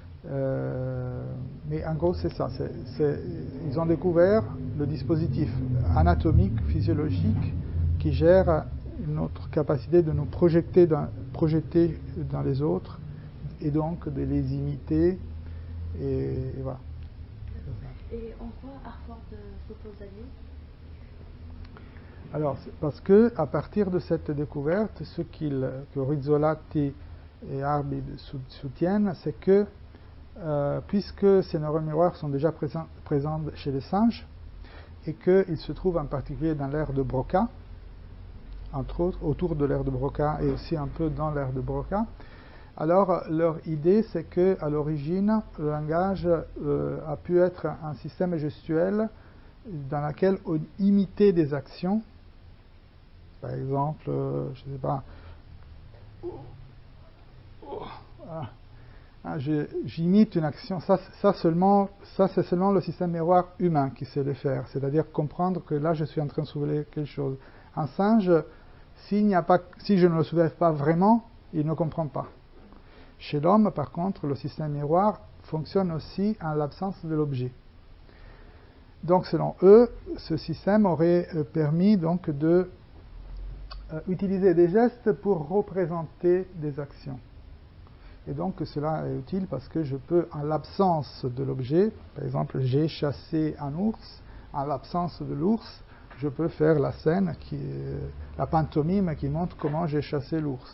Mais en gros c'est ça, ils ont découvert le dispositif anatomique, physiologique qui gère notre capacité de nous projeter dans les autres et donc de les imiter et voilà. Et en quoi Harford s'oppose à lui? Alors, parce que à partir de cette découverte, ce que Rizzolatti et Arbid soutiennent, c'est que puisque ces neurones miroirs sont déjà présents chez les singes et qu'ils se trouvent en particulier dans l'aire de Broca, entre autres autour de l'aire de Broca et aussi un peu dans l'aire de Broca, alors leur idée c'est que à l'origine le langage a pu être un système gestuel dans lequel on imitait des actions, par exemple, je ne sais pas, j'imite une action, ça c'est seulement le système miroir humain qui sait le faire, c'est-à-dire comprendre que là je suis en train de soulever quelque chose. Un singe, si je ne le soulève pas vraiment, il ne comprend pas. Chez l'homme, par contre, le système miroir fonctionne aussi en l'absence de l'objet. Donc selon eux, ce système aurait permis donc de utiliser des gestes pour représenter des actions. Et donc cela est utile parce que je peux, en l'absence de l'objet, par exemple j'ai chassé un ours, en l'absence de l'ours, je peux faire la scène, la pantomime qui montre comment j'ai chassé l'ours.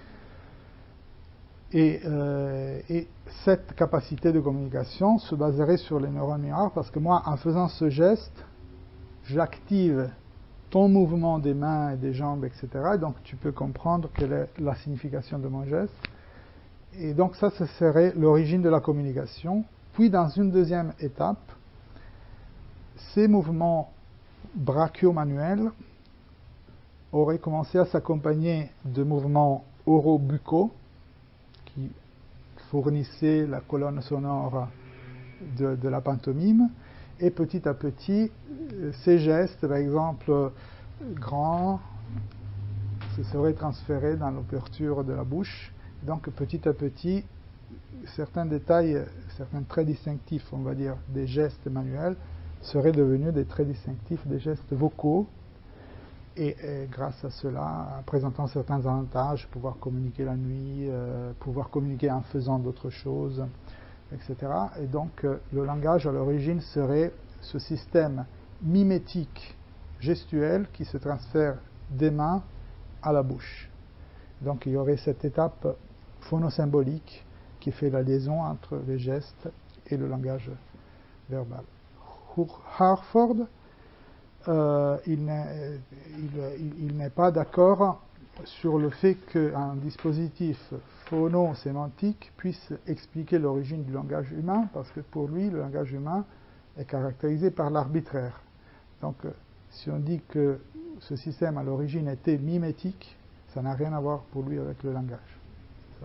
Et cette capacité de communication se baserait sur les neurones miroirs parce que moi, en faisant ce geste, j'active ton mouvement des mains et des jambes, etc. Donc tu peux comprendre quelle est la signification de mon geste. Et donc ça, ce serait l'origine de la communication. Puis dans une deuxième étape, ces mouvements brachio-manuels auraient commencé à s'accompagner de mouvements oro-buccaux qui fournissaient la colonne sonore de la pantomime. et petit à petit, ces gestes, par exemple, grands, se seraient transférés dans l'ouverture de la bouche. Donc petit à petit, certains détails, certains traits distinctifs, on va dire, des gestes manuels, seraient devenus des traits distinctifs des gestes vocaux. Et grâce à cela, présentant certains avantages, pouvoir communiquer la nuit, pouvoir communiquer en faisant d'autres choses, etc. Et donc le langage à l'origine serait ce système mimétique gestuel qui se transfère des mains à la bouche. Donc il y aurait cette étape phonosymbolique qui fait la liaison entre les gestes et le langage verbal. Harford, il n'est pas d'accord sur le fait qu'un dispositif phono-sémantique puisse expliquer l'origine du langage humain, parce que pour lui, le langage humain est caractérisé par l'arbitraire. Donc, si on dit que ce système à l'origine était mimétique, ça n'a rien à voir pour lui avec le langage. Ça.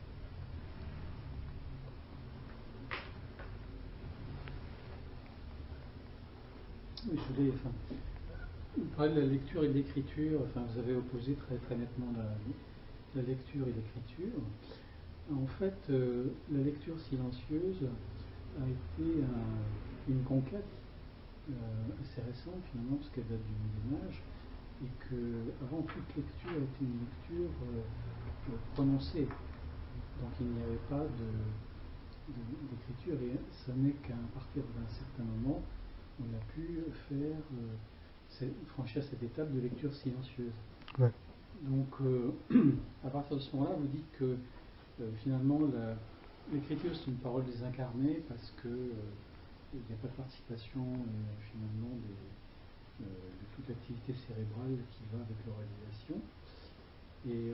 Oui, je voulais, vous parlez de la lecture et de l'écriture, vous avez opposé très, très nettement la lecture et l'écriture. En fait, la lecture silencieuse a été une conquête assez récente finalement, parce qu'elle date du Moyen-Âge, et qu'avant toute lecture était une lecture prononcée. Donc il n'y avait pas d'écriture, et ce n'est qu'à partir d'un certain moment on a pu franchir cette étape de lecture silencieuse. Ouais. Donc, à partir de ce moment-là, vous dites que finalement, l'écriture, c'est une parole désincarnée parce que il n'y a pas de participation finalement de toute l'activité cérébrale qui va avec l'oralisation. Et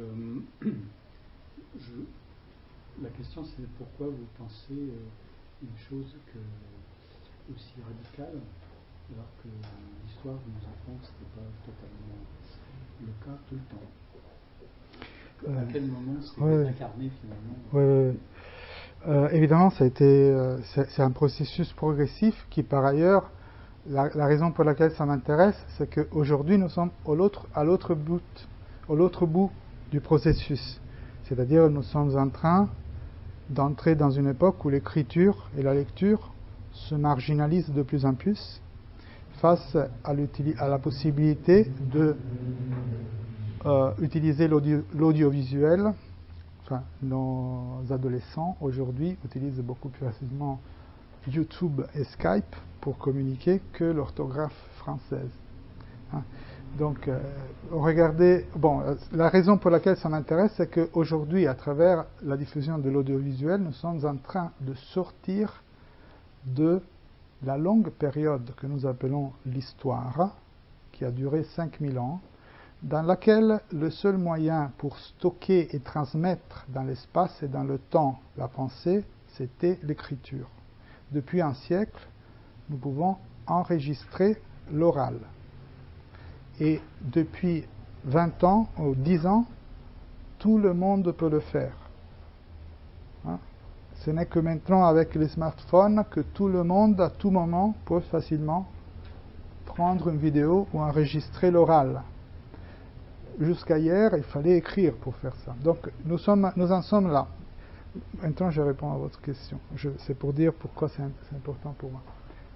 la question, c'est pourquoi vous pensez une chose aussi radicale, alors que l'histoire nous apprend que ce n'était pas totalement le cas tout le temps. À quel moment c'est incarné finalement? Évidemment, c'est un processus progressif qui, par ailleurs, la raison pour laquelle ça m'intéresse, c'est qu'aujourd'hui, nous sommes à l'autre bout du processus. C'est-à-dire, nous sommes en train d'entrer dans une époque où l'écriture et la lecture se marginalisent de plus en plus face à la possibilité de utiliser l'audiovisuel. Enfin, nos adolescents aujourd'hui utilisent beaucoup plus facilement YouTube et Skype pour communiquer que l'orthographe française. Hein. Donc, regardez, la raison pour laquelle ça m'intéresse, c'est qu'aujourd'hui, à travers la diffusion de l'audiovisuel, nous sommes en train de sortir de la longue période que nous appelons l'histoire, qui a duré 5000 ans, dans laquelle le seul moyen pour stocker et transmettre dans l'espace et dans le temps la pensée, c'était l'écriture. Depuis un siècle, nous pouvons enregistrer l'oral. Et depuis 20 ans ou 10 ans, tout le monde peut le faire. Hein? Ce n'est que maintenant avec les smartphones que tout le monde, à tout moment, peut facilement prendre une vidéo ou enregistrer l'oral. Jusqu'à hier, il fallait écrire pour faire ça. Donc, nous en sommes là. Maintenant, je réponds à votre question. C'est pour dire pourquoi c'est important pour moi.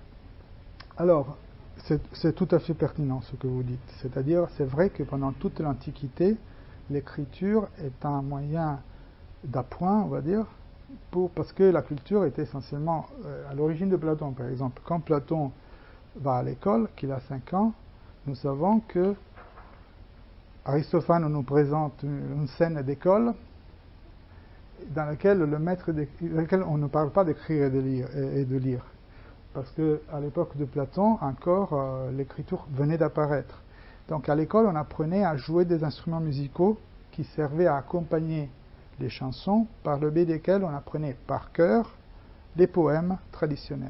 Alors, c'est tout à fait pertinent ce que vous dites. C'est-à-dire, c'est vrai que pendant toute l'Antiquité, l'écriture est un moyen d'appoint, on va dire, parce que la culture était essentiellement à l'origine de Platon, par exemple. Quand Platon va à l'école, qu'il a 5 ans, nous savons que Aristophane nous présente une scène d'école dans laquelle on ne parle pas d'écrire et de lire. Parce qu'à l'époque de Platon, encore, l'écriture venait d'apparaître. Donc à l'école, on apprenait à jouer des instruments musicaux qui servaient à accompagner les chansons, par le biais desquels on apprenait par cœur les poèmes traditionnels.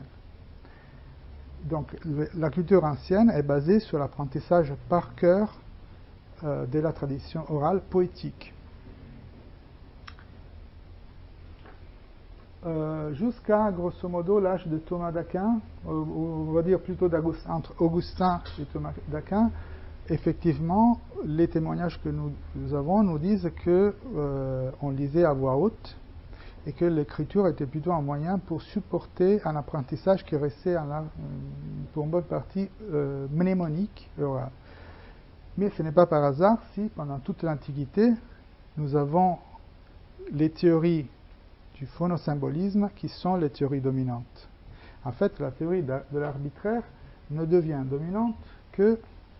Donc la culture ancienne est basée sur l'apprentissage par cœur de la tradition orale poétique. jusqu'à grosso modo l'âge de Thomas d'Aquin, on va dire plutôt entre Augustin et Thomas d'Aquin. Effectivement, les témoignages que nous avons nous disent que on lisait à voix haute et que l'écriture était plutôt un moyen pour supporter un apprentissage qui restait pour une bonne partie mnémonique et oral. Mais ce n'est pas par hasard si, pendant toute l'Antiquité, nous avons les théories du phonosymbolisme qui sont les théories dominantes. En fait, la théorie de l'arbitraire ne devient dominante que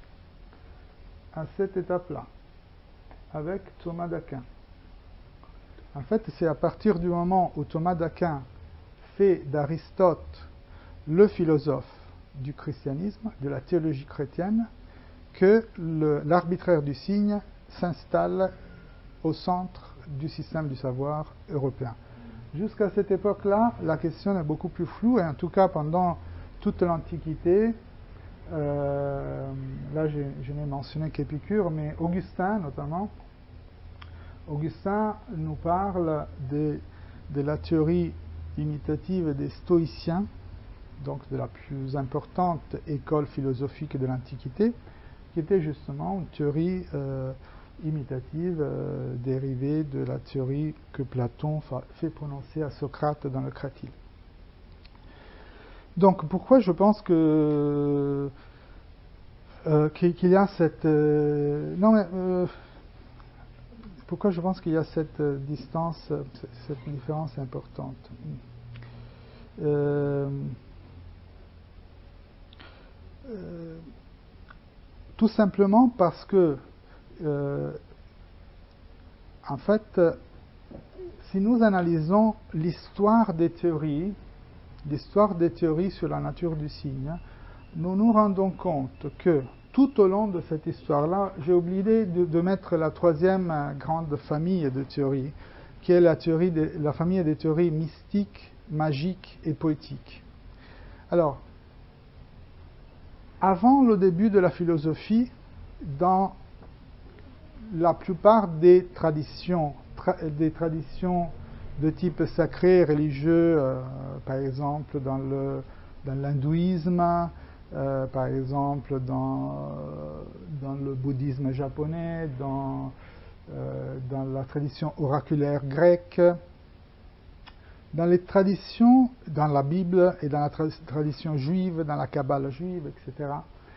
à cette étape-là, avec Thomas d'Aquin. En fait, c'est à partir du moment où Thomas d'Aquin fait d'Aristote le philosophe du christianisme, de la théologie chrétienne, que l'arbitraire du signe s'installe au centre du système du savoir européen. Jusqu'à cette époque-là, la question est beaucoup plus floue, et en tout cas pendant toute l'Antiquité, là je n'ai mentionné qu'Épicure, mais Augustin notamment, Augustin nous parle de la théorie imitative des stoïciens, donc de la plus importante école philosophique de l'Antiquité, qui était justement une théorie imitative dérivée de la théorie que Platon fait prononcer à Socrate dans le Cratyle. Donc pourquoi je pense qu'il y a cette pourquoi je pense qu'il y a cette distance, cette différence importante. Tout simplement parce que en fait, si nous analysons l'histoire des théories sur la nature du signe, nous nous rendons compte que tout au long de cette histoire-là, j'ai oublié de mettre la troisième grande famille de théories, qui est la famille des théories mystiques, magiques et poétiques. Alors, avant le début de la philosophie, dans la plupart des traditions de type sacré, religieux, par exemple dans l'hindouisme, par exemple dans le bouddhisme japonais, dans la tradition oraculaire grecque, dans les traditions, dans la Bible et dans la tradition juive, dans la Kabbale juive, etc.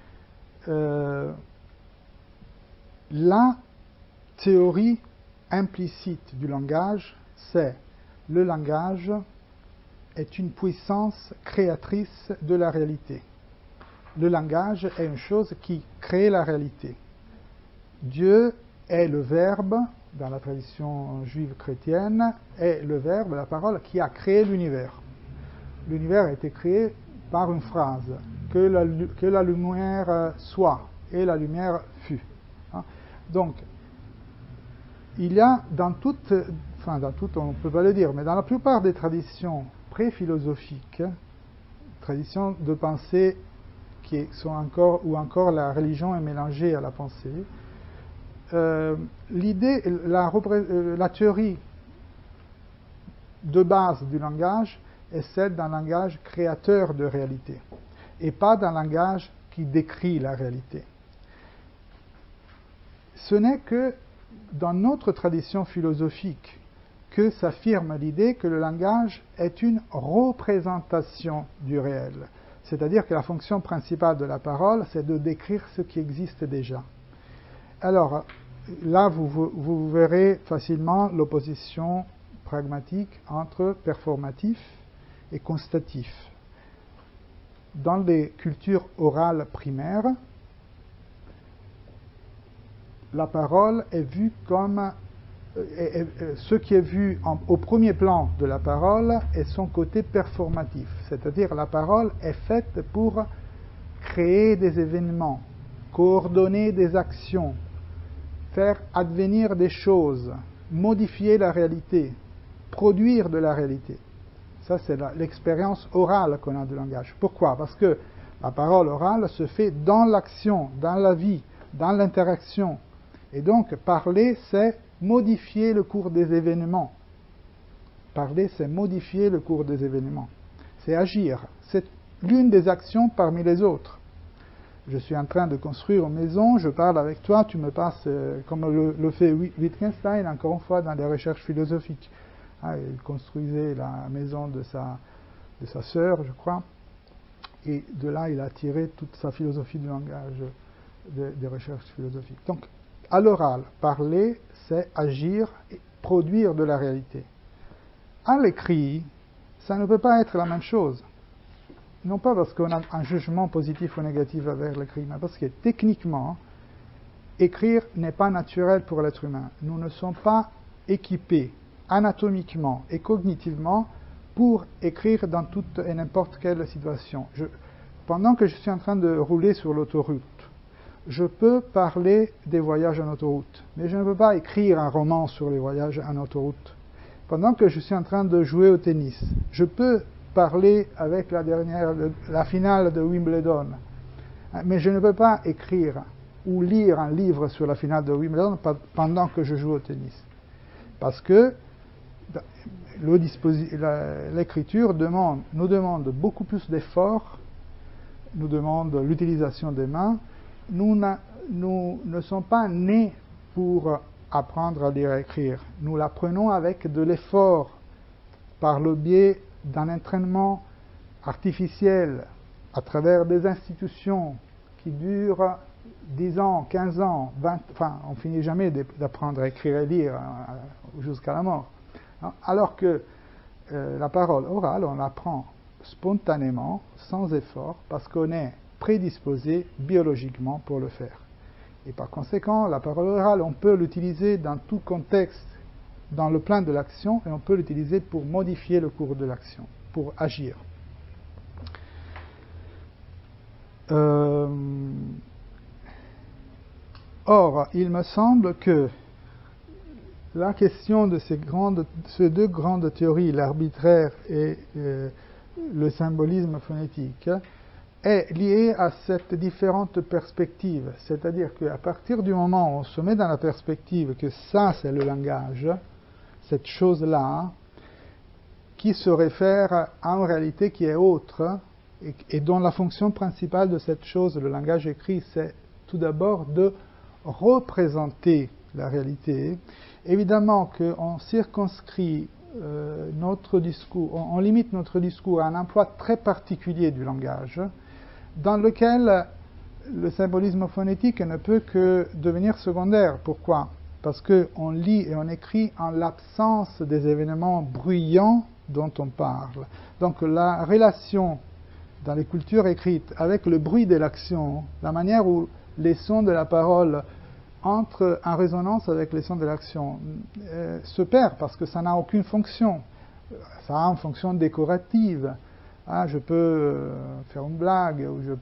La théorie implicite du langage, c'est le langage est une puissance créatrice de la réalité. Le langage est une chose qui crée la réalité. Dieu est le Verbe, dans la tradition juive chrétienne, est le Verbe, la parole, qui a créé l'univers. L'univers a été créé par une phrase, que la lumière soit, et la lumière fut. Donc, il y a dans toutes, on ne peut pas le dire, mais dans la plupart des traditions pré-philosophiques, traditions de pensée qui sont encore, où encore la religion est mélangée à la pensée, la théorie de base du langage est celle d'un langage créateur de réalité, et pas d'un langage qui décrit la réalité. Ce n'est que dans notre tradition philosophique que s'affirme l'idée que le langage est une représentation du réel. C'est-à-dire que la fonction principale de la parole, c'est de décrire ce qui existe déjà. Alors, là, vous verrez facilement l'opposition pragmatique entre performatif et constatif. Dans les cultures orales primaires, la parole est vue comme ce qui est vu au premier plan de la parole est son côté performatif, c'est-à-dire la parole est faite pour créer des événements, coordonner des actions, faire advenir des choses, modifier la réalité, produire de la réalité. Ça, c'est l'expérience orale qu'on a du langage. Pourquoi? Parce que la parole orale se fait dans l'action, dans la vie, dans l'interaction. Et donc, parler, c'est modifier le cours des événements Parler, c'est modifier le cours des événements. C'est agir. C'est l'une des actions parmi les autres. Je suis en train de construire une maison, je parle avec toi, tu me passes, comme le fait Wittgenstein, encore une fois, dans les recherches philosophiques. Il construisait la maison de sa sœur, je crois, et de là, il a tiré toute sa philosophie du langage des recherches philosophiques. Donc, à l'oral, parler, c'est agir et produire de la réalité. À l'écrit, ça ne peut pas être la même chose. Non pas parce qu'on a un jugement positif ou négatif avec l'écrit, mais parce que techniquement, écrire n'est pas naturel pour l'être humain. Nous ne sommes pas équipés anatomiquement et cognitivement pour écrire dans toute et n'importe quelle situation. Pendant que je suis en train de rouler sur l'autoroute, je peux parler des voyages en autoroute, mais je ne peux pas écrire un roman sur les voyages en autoroute. Pendant que je suis en train de jouer au tennis, je peux parler avec la finale de Wimbledon, mais je ne peux pas écrire ou lire un livre sur la finale de Wimbledon pendant que je joue au tennis. Parce que l'écriture nous demande beaucoup plus d'efforts, nous demande l'utilisation des mains. Nous ne sommes pas nés pour apprendre à lire et écrire. Nous l'apprenons avec de l'effort, par le biais d'un entraînement artificiel, à travers des institutions qui durent 10 ans, 15 ans, 20, enfin, on finit jamais d'apprendre à écrire et lire jusqu'à la mort. Alors que la parole orale, on l'apprend spontanément, sans effort, parce qu'on est prédisposé biologiquement pour le faire. Et par conséquent, la parole orale, on peut l'utiliser dans tout contexte, dans le plan de l'action, et on peut l'utiliser pour modifier le cours de l'action, pour agir. Or, il me semble que la question de ces deux grandes théories, l'arbitraire et le symbolisme phonétique, est liée à cette différente perspective. C'est-à-dire qu'à partir du moment où on se met dans la perspective que ça, c'est le langage, cette chose-là, qui se réfère à une réalité qui est autre, et dont la fonction principale de cette chose, le langage écrit, c'est tout d'abord de représenter la réalité. Évidemment qu'on circonscrit notre discours, on limite notre discours à un emploi très particulier du langage, dans lequel le symbolisme phonétique ne peut que devenir secondaire. Pourquoi? Parce qu'on lit et on écrit en l'absence des événements bruyants dont on parle. Donc la relation dans les cultures écrites avec le bruit de l'action, la manière où les sons de la parole entrent en résonance avec les sons de l'action, se perd parce que ça n'a aucune fonction. Ça a une fonction décorative. Je peux faire une blague,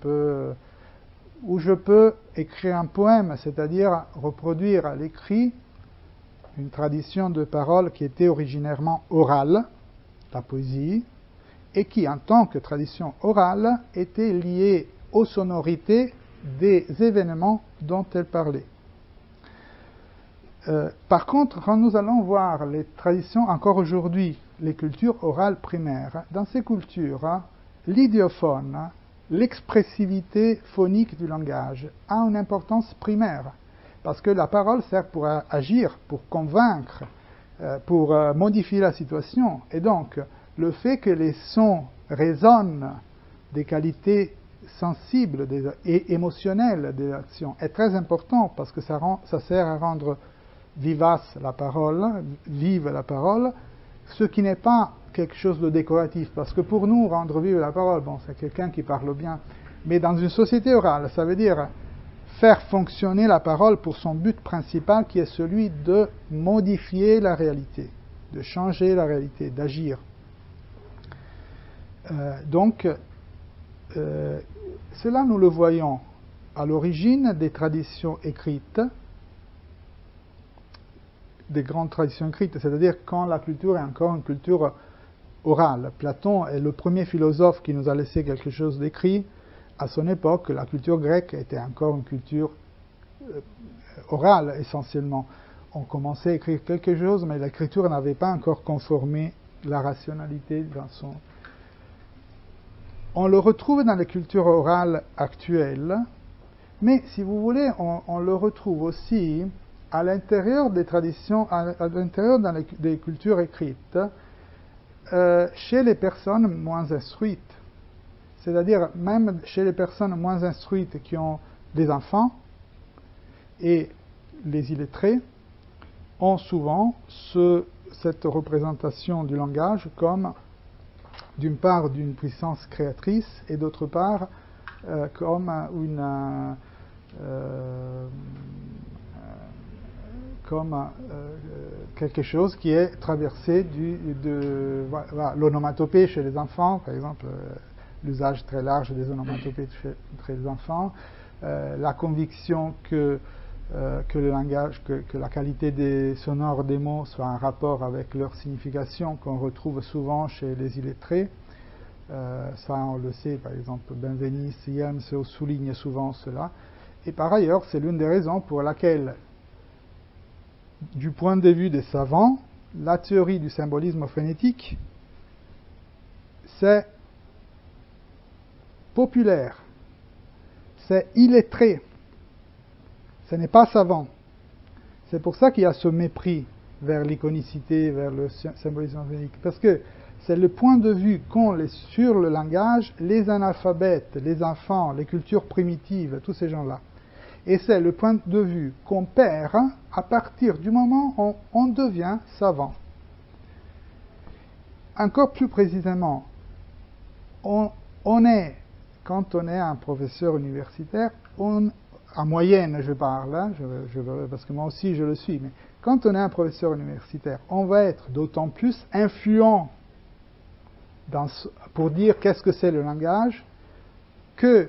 ou je peux écrire un poème, c'est-à-dire reproduire à l'écrit une tradition de parole qui était originairement orale, la poésie, et qui, en tant que tradition orale, était liée aux sonorités des événements dont elle parlait. Par contre, quand nous allons voir les traditions, encore aujourd'hui, les cultures orales primaires, dans ces cultures, l'idiophone, l'expressivité phonique du langage a une importance primaire, parce que la parole sert pour agir, pour convaincre, pour modifier la situation, et donc le fait que les sons résonnent des qualités sensibles et émotionnelles des actions est très important, parce que ça sert à rendre vivace la parole, vive la parole, ce qui n'est pas quelque chose de décoratif, parce que pour nous, rendre vive la parole, bon, c'est quelqu'un qui parle bien, mais dans une société orale, ça veut dire faire fonctionner la parole pour son but principal, qui est celui de modifier la réalité, de changer la réalité, d'agir. Donc, cela nous le voyons à l'origine des traditions écrites, des grandes traditions écrites, c'est-à-dire quand la culture est encore une culture orale. Platon est le premier philosophe qui nous a laissé quelque chose d'écrit. À son époque, la culture grecque était encore une culture orale essentiellement. On commençait à écrire quelque chose, mais l'écriture n'avait pas encore conformé la rationalité dans son... On le retrouve dans les cultures orales actuelles, mais si vous voulez, on le retrouve aussi à l'intérieur des traditions, à l'intérieur des cultures écrites, chez les personnes moins instruites. C'est-à-dire même chez les personnes moins instruites qui ont des enfants, et les illettrés ont souvent cette représentation du langage comme, d'une part, d'une puissance créatrice, et d'autre part, comme quelque chose qui est traversé de l'onomatopée chez les enfants, par exemple, l'usage très large des onomatopées chez les enfants, la conviction que le langage, que la qualité des sonores des mots soit en rapport avec leur signification, qu'on retrouve souvent chez les illettrés. Ça, on le sait, par exemple, Benveniste, Jelms souligne souvent cela. Et par ailleurs, c'est l'une des raisons pour laquelle, du point de vue des savants, la théorie du symbolisme phonétique, c'est populaire, c'est illettré, ce n'est pas savant. C'est pour ça qu'il y a ce mépris vers l'iconicité, vers le symbolisme phonétique, parce que c'est le point de vue qu'ont sur le langage les analphabètes, les enfants, les cultures primitives, tous ces gens-là. Et c'est le point de vue qu'on perd à partir du moment où on devient savant. Encore plus précisément, quand on est un professeur universitaire, en moyenne je parle, hein, parce que moi aussi je le suis, mais quand on est un professeur universitaire, on va être d'autant plus influent pour dire qu'est-ce que c'est le langage, que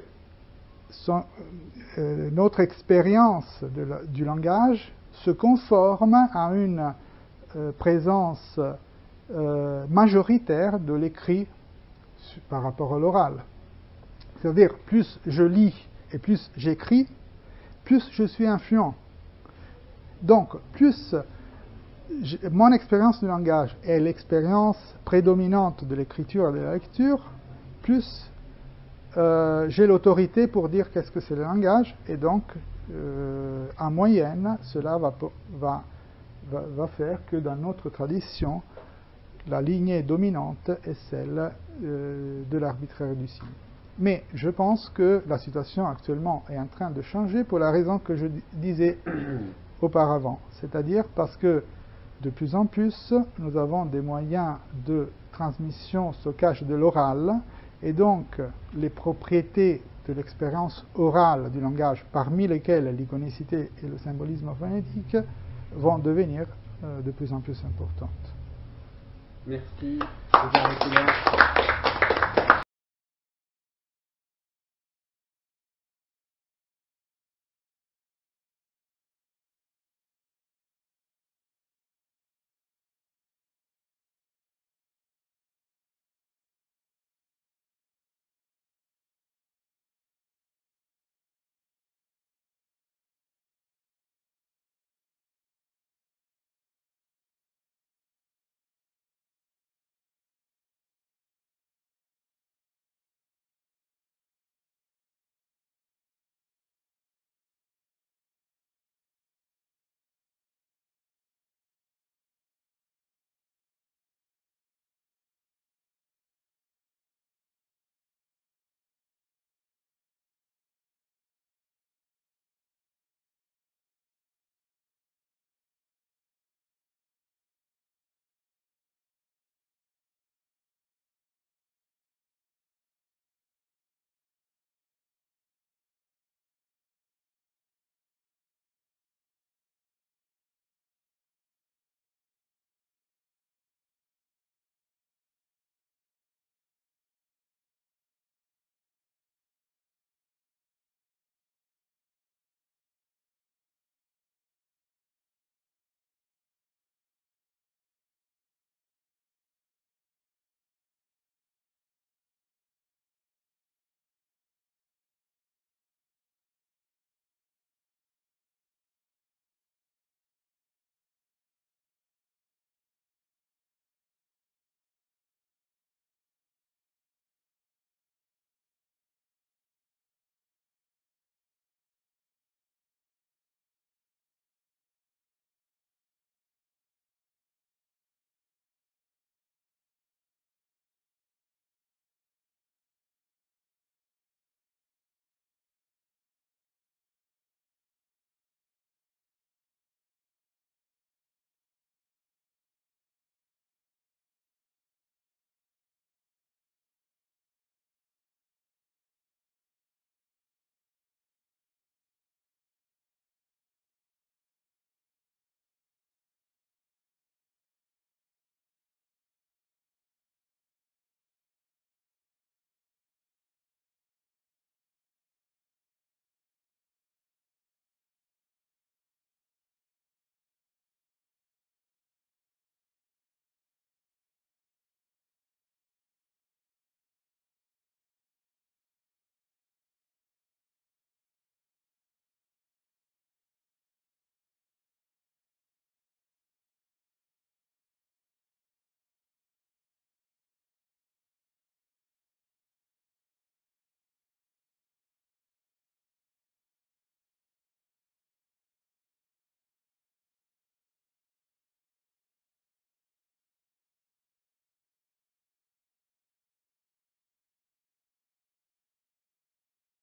notre expérience du langage se conforme à une présence majoritaire de l'écrit par rapport à l'oral. C'est-à-dire, plus je lis et plus j'écris, plus je suis influent. Donc, plus mon expérience du langage est l'expérience prédominante de l'écriture et de la lecture, plus j'ai l'autorité pour dire qu'est-ce que c'est le langage, et donc, en moyenne, cela va faire que dans notre tradition, la lignée dominante est celle de l'arbitraire du signe. Mais je pense que la situation actuellement est en train de changer pour la raison que je disais auparavant, c'est-à-dire parce que de plus en plus, nous avons des moyens de transmission, stockage de l'oral, et donc les propriétés de l'expérience orale du langage, parmi lesquelles l'iconicité et le symbolisme phonétique, vont devenir de plus en plus importantes. Merci.